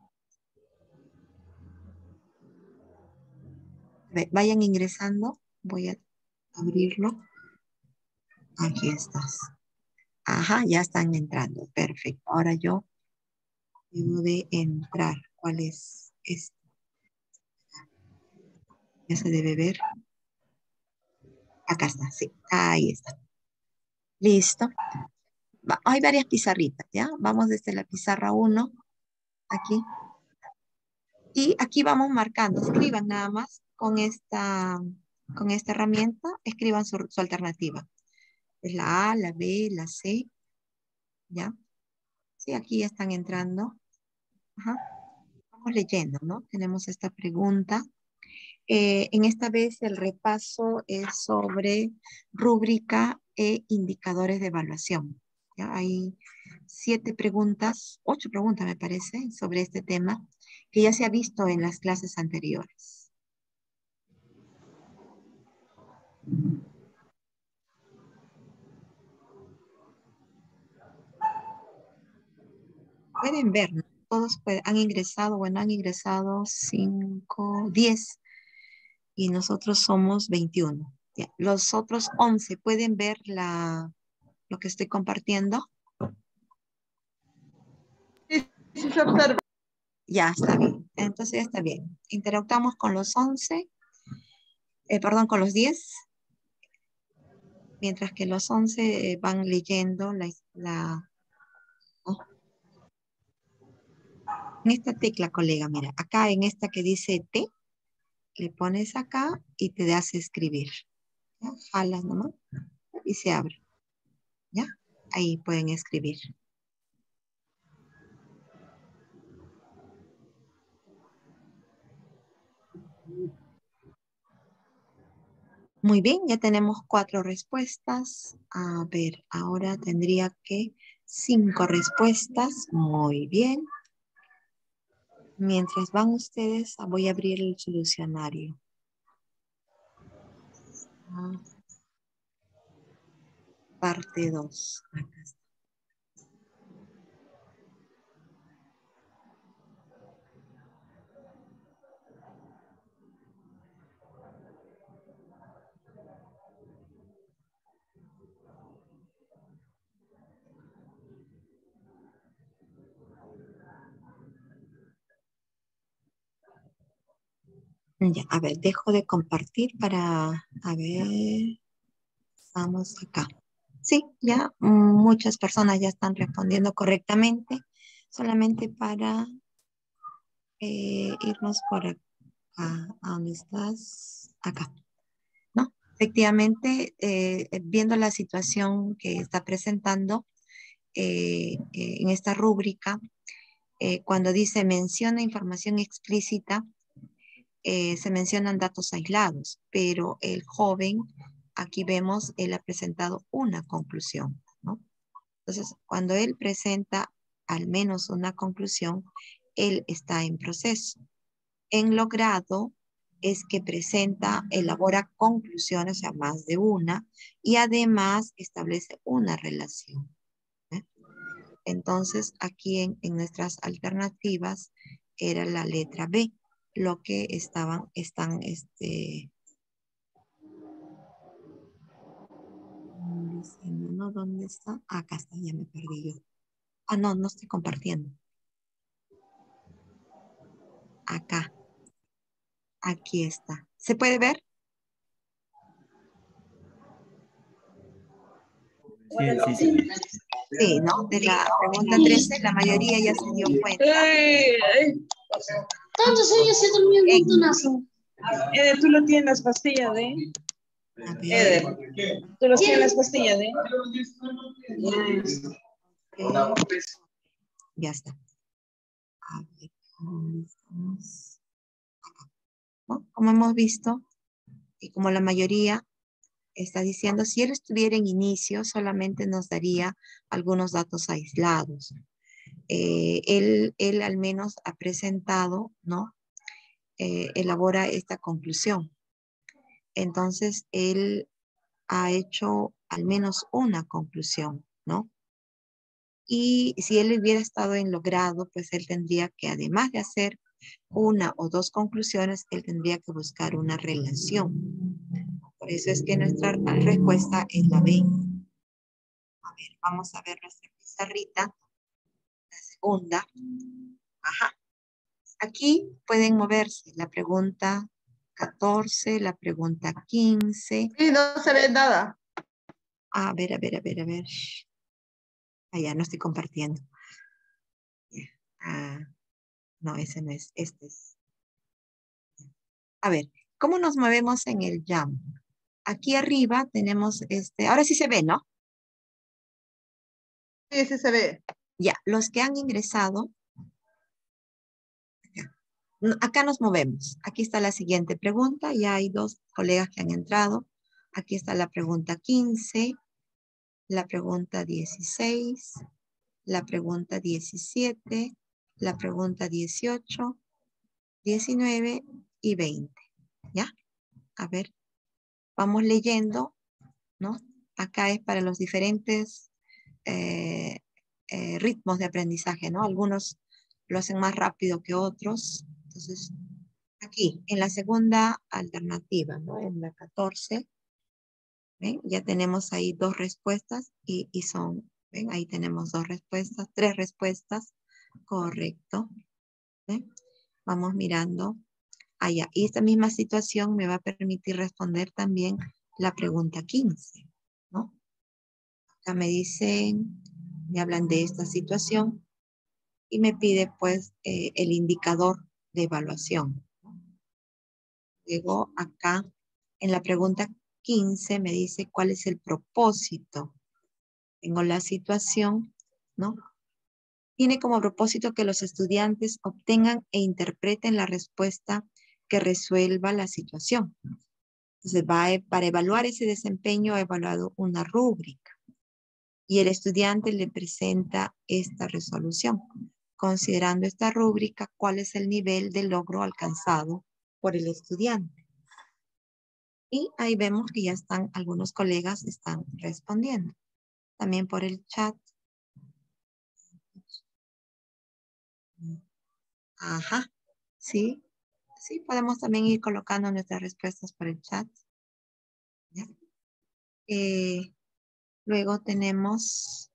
A ver, vayan ingresando. Voy a abrirlo. Aquí estás. Ajá, ya están entrando. Perfecto. Ahora yo debo de entrar. ¿Cuál es este? Ya se debe ver. Acá está, sí. Ahí está. Listo. Va- hay varias pizarritas, ¿ya? Vamos desde la pizarra uno, aquí. Y aquí vamos marcando. Escriban nada más con esta, con esta herramienta. Escriban su, su alternativa. Es la A, la B, la C, ¿ya? Sí, aquí ya están entrando. Ajá. Vamos leyendo, ¿no? Tenemos esta pregunta. Eh, en esta vez el repaso es sobre rúbrica e indicadores de evaluación. ¿Ya? Hay siete preguntas, ocho preguntas me parece, sobre este tema que ya se ha visto en las clases anteriores. Pueden ver, ¿no? Todos pueden- han ingresado, bueno, han ingresado cinco, diez y nosotros somos veintiuno. Ya. Los otros once pueden ver la, lo que estoy compartiendo. Sí se observa. Ya está bien. Entonces ya está bien. Interactuamos con los once, eh, perdón, con los diez, mientras que los once eh, van leyendo la, la- ¿no? En esta tecla, colega, mira, acá en esta que dice T, le pones acá y te das escribir. ¿Ya? Jalas nomás y se abre. ¿Ya? Ahí pueden escribir. Muy bien, ya tenemos cuatro respuestas. A ver, ahora tendría que cinco respuestas. Muy bien. Mientras van ustedes, voy a abrir el solucionario. Ah, parte dos. Ya, a ver, dejo de compartir para, a ver, vamos acá. Sí, ya mm, muchas personas ya están respondiendo correctamente, solamente para eh, irnos por acá. ¿A dónde estás? Acá, ¿no? Efectivamente, eh, viendo la situación que está presentando eh, eh, en esta rúbrica, eh, cuando dice menciona información explícita, eh, se mencionan datos aislados, pero el joven, aquí vemos, él ha presentado una conclusión, ¿no? Entonces, cuando él presenta al menos una conclusión, él está en proceso. En logrado es que presenta, elabora conclusiones, o sea, más de una, y además establece una relación. ¿Eh? Entonces, aquí en, en nuestras alternativas era la letra B, lo que estaban, están, este, diciendo, ¿no? ¿Dónde está? Acá está, ya me perdí yo. Ah, no, no estoy compartiendo. Acá. Aquí está. ¿Se puede ver? Sí, sí, se ve. Sí, ¿no? De la pregunta trece, la mayoría ya se dio cuenta. ¿Cuántos años se durmió un En- montonazo? Eh, tú lo tienes, pastilla de. A ver. Eder, tú lo tienes, pastilla de. Ok. Ya está. A ver, ¿dónde estamos? ¿No? Como hemos visto, y como la mayoría está diciendo, si él estuviera en inicio, solamente nos daría algunos datos aislados. Eh, él, él al menos ha presentado, ¿no? Eh, elabora esta conclusión. Entonces, él ha hecho al menos una conclusión, ¿no? Y si él hubiera estado en logrado, pues él tendría que, además de hacer una o dos conclusiones, él tendría que buscar una relación. Por eso es que nuestra respuesta es la B. A ver, vamos a ver nuestra pizarrita. La segunda. Ajá. Aquí pueden moverse la pregunta catorce, la pregunta quince. Sí, no se ve nada. A ver, a ver, a ver, a ver. Ah, ya, no estoy compartiendo. Ya. Ah, no, ese no es, este es. A ver, ¿cómo nos movemos en el jump? Aquí arriba tenemos este, ahora sí se ve, ¿no? Sí, sí se ve. Ya, los que han ingresado, acá, No, acá nos movemos. Aquí está la siguiente pregunta, ya hay dos colegas que han entrado. Aquí está la pregunta quince, la pregunta dieciséis, la pregunta diecisiete, la pregunta dieciocho, diecinueve y veinte. ¿Ya? A ver, vamos leyendo, ¿no? Acá es para los diferentes eh, eh, ritmos de aprendizaje, ¿no? Algunos lo hacen más rápido que otros. Entonces, aquí, en la segunda alternativa, ¿no? En la catorce, ¿ven? Ya tenemos ahí dos respuestas y, y son, ¿ven? Ahí tenemos dos respuestas, tres respuestas. Correcto. ¿Ven? Vamos mirando allá. Y esta misma situación me va a permitir responder también la pregunta quince, ¿no? Acá me dicen, me hablan de esta situación y me pide pues eh, el indicador de evaluación. Luego acá en la pregunta quince me dice cuál es el propósito. Tengo la situación, ¿no? Tiene como propósito que los estudiantes obtengan e interpreten la respuesta que resuelva la situación. Entonces, va a, para evaluar ese desempeño ha evaluado una rúbrica y el estudiante le presenta esta resolución, considerando esta rúbrica cuál es el nivel de logro alcanzado por el estudiante. Y ahí vemos que ya están, algunos colegas están respondiendo. También por el chat. Ajá, sí, sí, podemos también ir colocando nuestras respuestas por el chat. ¿Ya? Eh, luego tenemos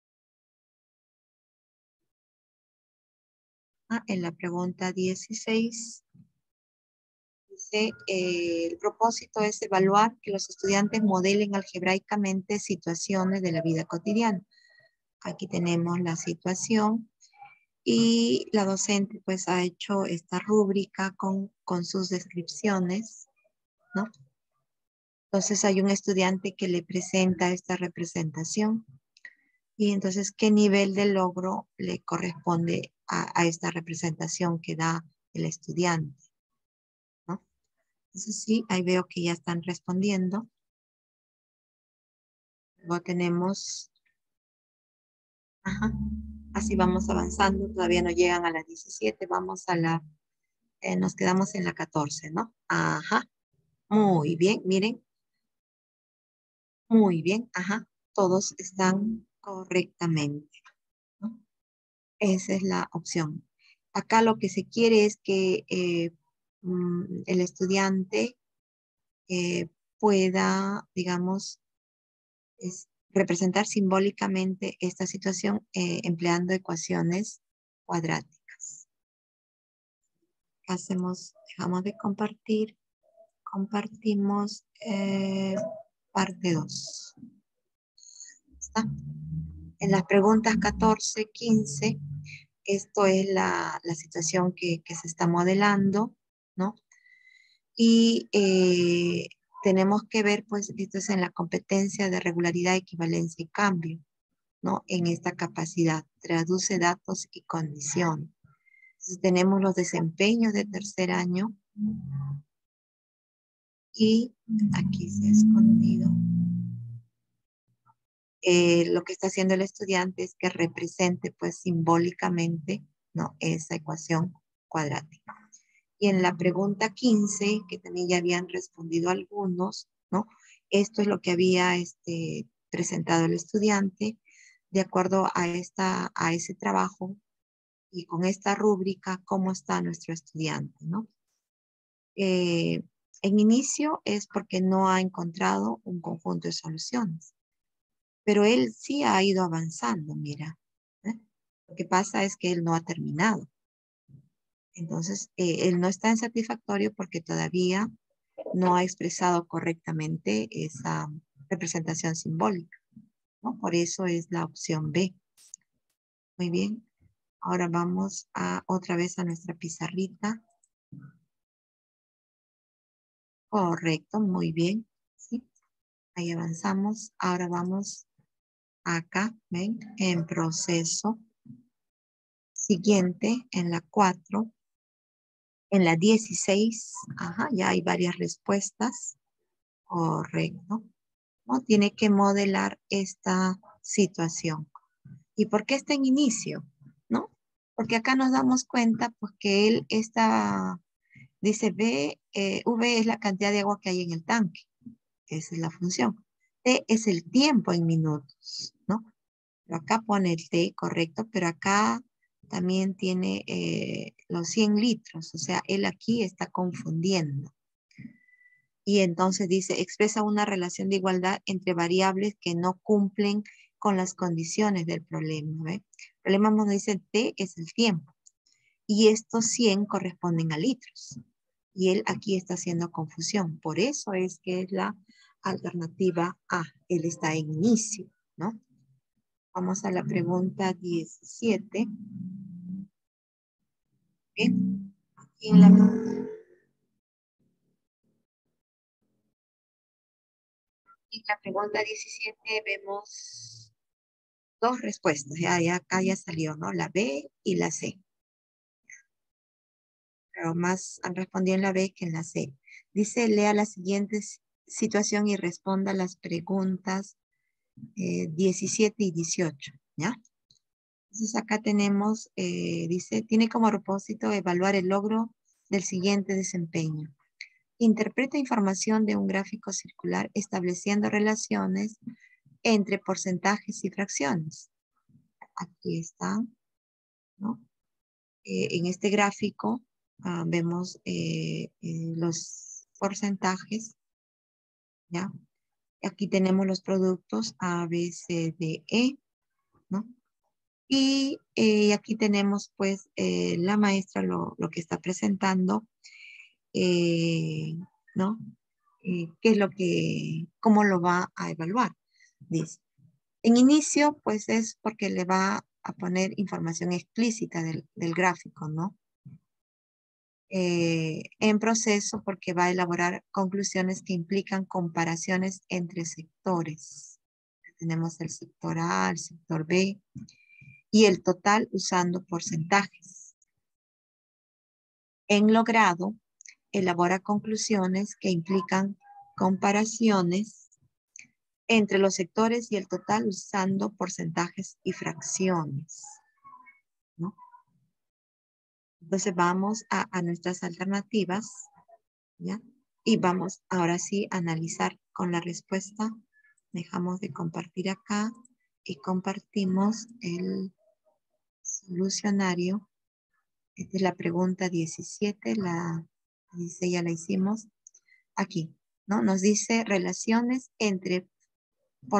ah, en la pregunta dieciséis. Dice, eh, el propósito es evaluar que los estudiantes modelen algebraicamente situaciones de la vida cotidiana. Aquí tenemos la situación y la docente pues ha hecho esta rúbrica con, con sus descripciones, ¿no? Entonces hay un estudiante que le presenta esta representación y entonces qué nivel de logro le corresponde a, a esta representación que da el estudiante, ¿no? Entonces sí, ahí veo que ya están respondiendo. Luego tenemos, ajá, así vamos avanzando, todavía no llegan a la diecisiete, vamos a la, eh, nos quedamos en la catorce, ¿no? Ajá, muy bien, miren, muy bien, ajá, todos están correctamente, ¿no? Esa es la opción. Acá lo que se quiere es que eh, mm, el estudiante eh, pueda, digamos, es representar simbólicamente esta situación eh, empleando ecuaciones cuadráticas. hacemos, dejamos de compartir, compartimos eh, parte dos. ¿Está? En las preguntas catorce, quince, esto es la, la situación que, que se está modelando, ¿no? Y eh, tenemos que ver, pues, esto es en la competencia de regularidad, equivalencia y cambio, ¿no? En esta capacidad, traduce datos y condiciones. Entonces, tenemos los desempeños de tercer año y aquí se ha escondido. Eh, lo que está haciendo el estudiante es que represente, pues, simbólicamente, ¿no? Esa ecuación cuadrática. Y en la pregunta quince, que también ya habían respondido algunos, ¿no? Esto es lo que había este, presentado el estudiante de acuerdo a, esta, a ese trabajo y con esta rúbrica, cómo está nuestro estudiante, ¿no? Eh, en inicio es porque no ha encontrado un conjunto de soluciones, pero él sí ha ido avanzando, mira. ¿eh? Lo que pasa es que él no ha terminado. Entonces, eh, él no está en satisfactorio porque todavía no ha expresado correctamente esa representación simbólica, ¿no? Por eso es la opción B. Muy bien. Ahora vamos a otra vez a nuestra pizarrita. Correcto, muy bien. ¿Sí? Ahí avanzamos. Ahora vamos acá, ven, en proceso. Siguiente, en la cuatro. En la dieciséis, ajá, ya hay varias respuestas. Correcto. ¿No? Tiene que modelar esta situación. ¿Y por qué está en inicio? ¿No? Porque acá nos damos cuenta pues, que él está, dice B, eh, V es la cantidad de agua que hay en el tanque. Esa es la función. T es el tiempo en minutos, ¿no? Pero acá pone el T, correcto, pero acá también tiene eh, los cien litros. O sea, él aquí está confundiendo. Y entonces dice, expresa una relación de igualdad entre variables que no cumplen con las condiciones del problema. ¿ve? El problema nos dice T es el tiempo. Y estos cien corresponden a litros. Y él aquí está haciendo confusión. Por eso es que es la alternativa A. Él está en inicio, ¿no? Vamos a la pregunta diecisiete. Bien. Aquí en la En la pregunta diecisiete vemos dos respuestas. Ya, ya acá ya salió, ¿no? La B y la C. Pero más han respondido en la B que en la C. Dice, lea la siguiente situación y responda las preguntas eh, diecisiete y dieciocho, ¿ya? Entonces acá tenemos, eh, dice, tiene como propósito evaluar el logro del siguiente desempeño. Interpreta información de un gráfico circular estableciendo relaciones entre porcentajes y fracciones. Aquí están, ¿no? Eh, en este gráfico uh, vemos eh, eh, los porcentajes, ¿ya? Aquí tenemos los productos A, B, C, D, E, ¿no? Y eh, aquí tenemos pues eh, la maestra lo, lo que está presentando, eh, ¿no? Eh, ¿Qué es lo que, cómo lo va a evaluar? Dice, en inicio pues es porque le va a poner información explícita del, del gráfico, ¿no? Eh, en proceso porque va a elaborar conclusiones que implican comparaciones entre sectores. Tenemos el sector A, el sector B y el total usando porcentajes. En logrado, elabora conclusiones que implican comparaciones entre los sectores y el total usando porcentajes y fracciones, ¿no? Entonces vamos a, a nuestras alternativas, ¿ya? Y vamos ahora sí a analizar con la respuesta. Dejamos de compartir acá y compartimos el solucionario. Esta es la pregunta diecisiete, la dieciséis ya la hicimos. Aquí, ¿no? Nos dice relaciones entre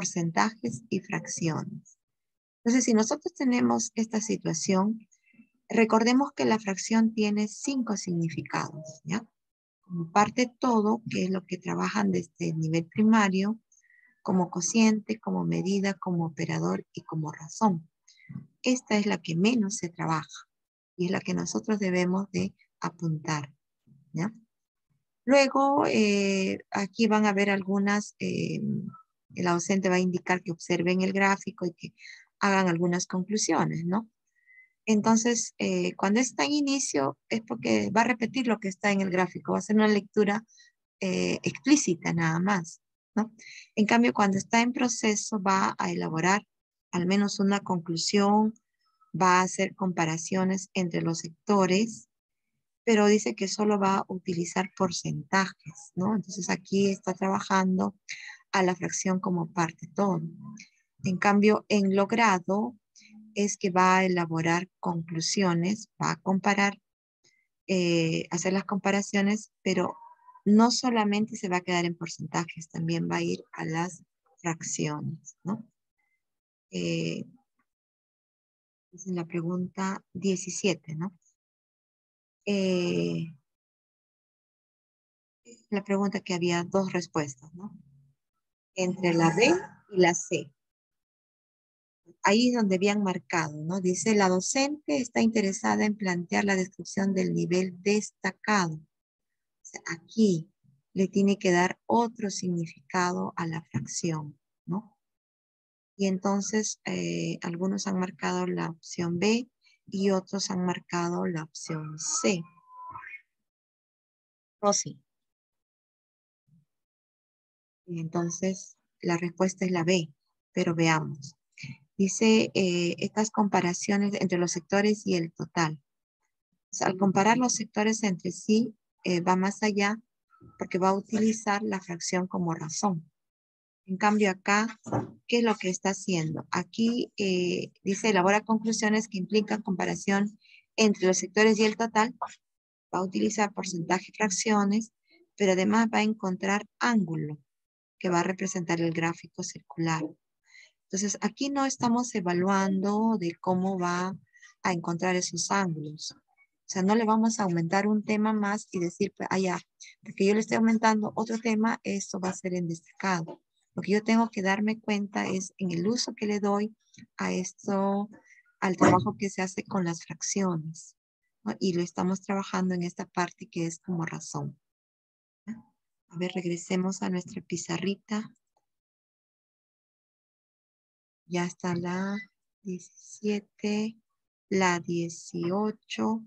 porcentajes y fracciones. Entonces, si nosotros tenemos esta situación, Recordemos que la fracción tiene cinco significados, ¿ya? Como parte todo, que es lo que trabajan desde el nivel primario, como cociente, como medida, como operador y como razón. Esta es la que menos se trabaja y es la que nosotros debemos de apuntar, ¿ya? Luego, eh, aquí van a ver algunas, eh, el docente va a indicar que observen el gráfico y que hagan algunas conclusiones, ¿no? Entonces, eh, cuando está en inicio es porque va a repetir lo que está en el gráfico, va a ser una lectura eh, explícita nada más, ¿no? En cambio, cuando está en proceso va a elaborar al menos una conclusión, va a hacer comparaciones entre los sectores, pero dice que solo va a utilizar porcentajes, ¿no? Entonces aquí está trabajando a la fracción como parte todo. En cambio, en logrado es que va a elaborar conclusiones, va a comparar, eh, hacer las comparaciones, pero no solamente se va a quedar en porcentajes, también va a ir a las fracciones, ¿no? Eh, es en la pregunta diecisiete, ¿no? Eh, la pregunta que había dos respuestas, ¿no? Entre la B y la C. Ahí es donde habían marcado, ¿no? Dice, la docente está interesada en plantear la descripción del nivel destacado. O sea, aquí le tiene que dar otro significado a la fracción, ¿no? Y entonces eh, algunos han marcado la opción B y otros han marcado la opción C. Rosy. Y entonces la respuesta es la B, pero veamos. Dice eh, estas comparaciones entre los sectores y el total. O sea, al comparar los sectores entre sí, eh, va más allá porque va a utilizar la fracción como razón. En cambio acá, ¿qué es lo que está haciendo? Aquí eh, dice, elabora conclusiones que implican comparación entre los sectores y el total. Va a utilizar porcentaje y fracciones, pero además va a encontrar ángulo, que va a representar el gráfico circular. Entonces, aquí no estamos evaluando de cómo va a encontrar esos ángulos. O sea, no le vamos a aumentar un tema más y decir, pues, allá, porque yo le estoy aumentando otro tema, esto va a ser en destacado. Lo que yo tengo que darme cuenta es en el uso que le doy a esto, al trabajo que se hace con las fracciones, ¿no? Y lo estamos trabajando en esta parte que es como razón. A ver, regresemos a nuestra pizarrita. Ya está la diecisiete, la dieciocho.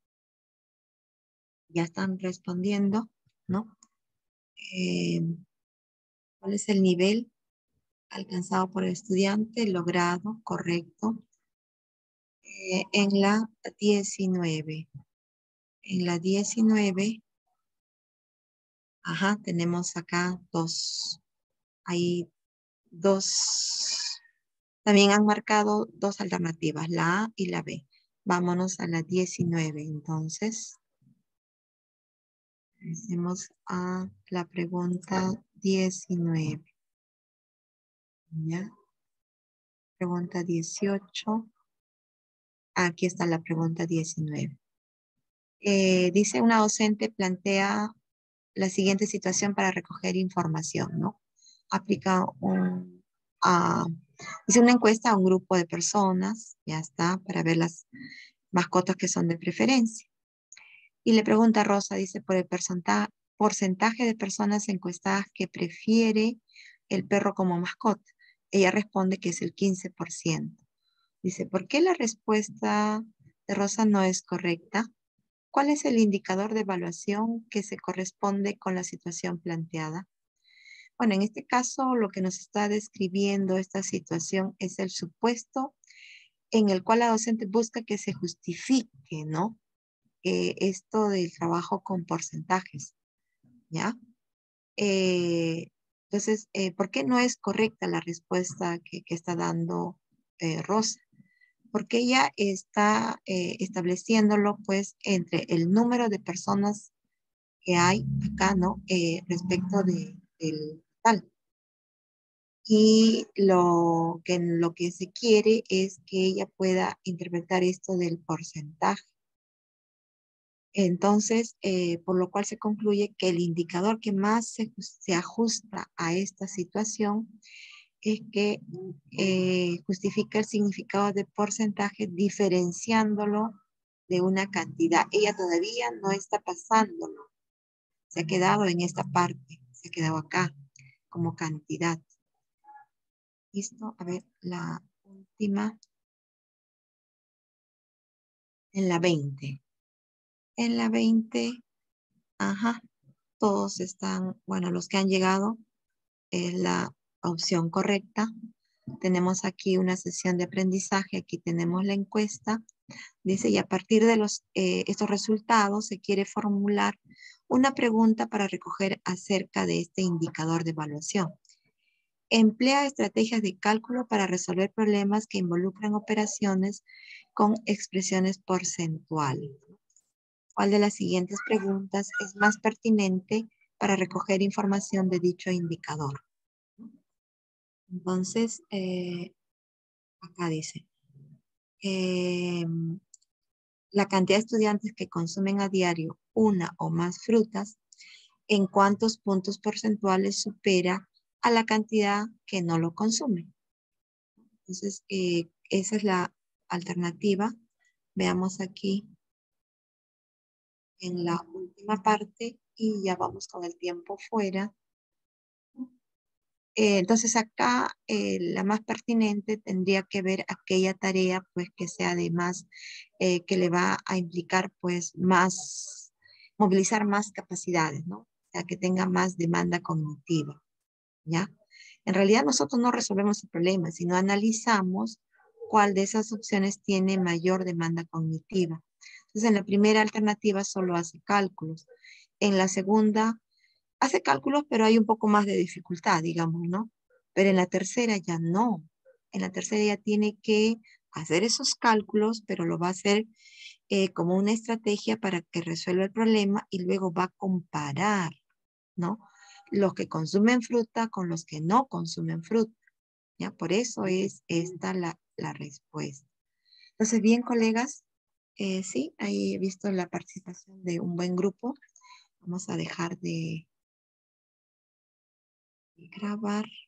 Ya están respondiendo, ¿no? Eh, ¿Cuál es el nivel alcanzado por el estudiante? Logrado, correcto. Eh, en la diecinueve. En la diecinueve, ajá, tenemos acá dos. Hay dos. También han marcado dos alternativas, la A y la B. Vámonos a la diecinueve, entonces. Hacemos a la pregunta diecinueve. ¿Ya? Pregunta dieciocho. Aquí está la pregunta diecinueve. Eh, dice una docente plantea la siguiente situación para recoger información, ¿no? Aplica un, a, dice una encuesta a un grupo de personas, ya está, para ver las mascotas que son de preferencia. Y le pregunta a Rosa, dice, por el porcentaje, porcentaje de personas encuestadas que prefiere el perro como mascota. Ella responde que es el quince por ciento. Dice, ¿por qué la respuesta de Rosa no es correcta? ¿Cuál es el indicador de evaluación que se corresponde con la situación planteada? Bueno, en este caso lo que nos está describiendo esta situación es el supuesto en el cual la docente busca que se justifique, ¿no? Eh, esto del trabajo con porcentajes, ¿ya? Eh, entonces, eh, ¿por qué no es correcta la respuesta que, que está dando eh, Rosa? Porque ella está eh, estableciéndolo pues entre el número de personas que hay acá, ¿no? Eh, respecto de, del total. Y lo que, lo que se quiere es que ella pueda interpretar esto del porcentaje. Entonces, eh, por lo cual se concluye que el indicador que más se, se ajusta a esta situación es que eh, justifica el significado de porcentaje diferenciándolo de una cantidad. Ella todavía no está pasándolo. Se ha quedado en esta parte, se ha quedado acá como cantidad. ¿Listo? A ver, la última. En la veinte. En la veinte, ajá, todos están, bueno, los que han llegado es la opción correcta. Tenemos aquí una sesión de aprendizaje, aquí tenemos la encuesta. Dice, y a partir de los, eh, estos resultados se quiere formular una pregunta para recoger acerca de este indicador de evaluación. Emplea estrategias de cálculo para resolver problemas que involucran operaciones con expresiones porcentuales. ¿Cuál de las siguientes preguntas es más pertinente para recoger información de dicho indicador? Entonces, eh, acá dice, eh, la cantidad de estudiantes que consumen a diario una o más frutas, ¿en cuántos puntos porcentuales supera a la cantidad que no lo consume? Entonces, eh, esa es la alternativa. Veamos aquí en la última parte y ya vamos con el tiempo fuera. Eh, entonces acá eh, la más pertinente tendría que ver aquella tarea pues que sea de más, eh, que le va a implicar pues más, movilizar más capacidades, ¿no? O sea, que tenga más demanda cognitiva, ¿ya? En realidad nosotros no resolvemos el problema, sino analizamos cuál de esas opciones tiene mayor demanda cognitiva. Entonces en la primera alternativa solo hace cálculos. En la segunda hace cálculos, pero hay un poco más de dificultad, digamos, ¿no? Pero en la tercera ya no. En la tercera ya tiene que hacer esos cálculos, pero lo va a hacer eh, como una estrategia para que resuelva el problema y luego va a comparar, ¿no? Los que consumen fruta con los que no consumen fruta. ¿Ya? Por eso es esta la, la respuesta. Entonces, bien, colegas, eh, sí, ahí he visto la participación de un buen grupo. Vamos a dejar de grabar.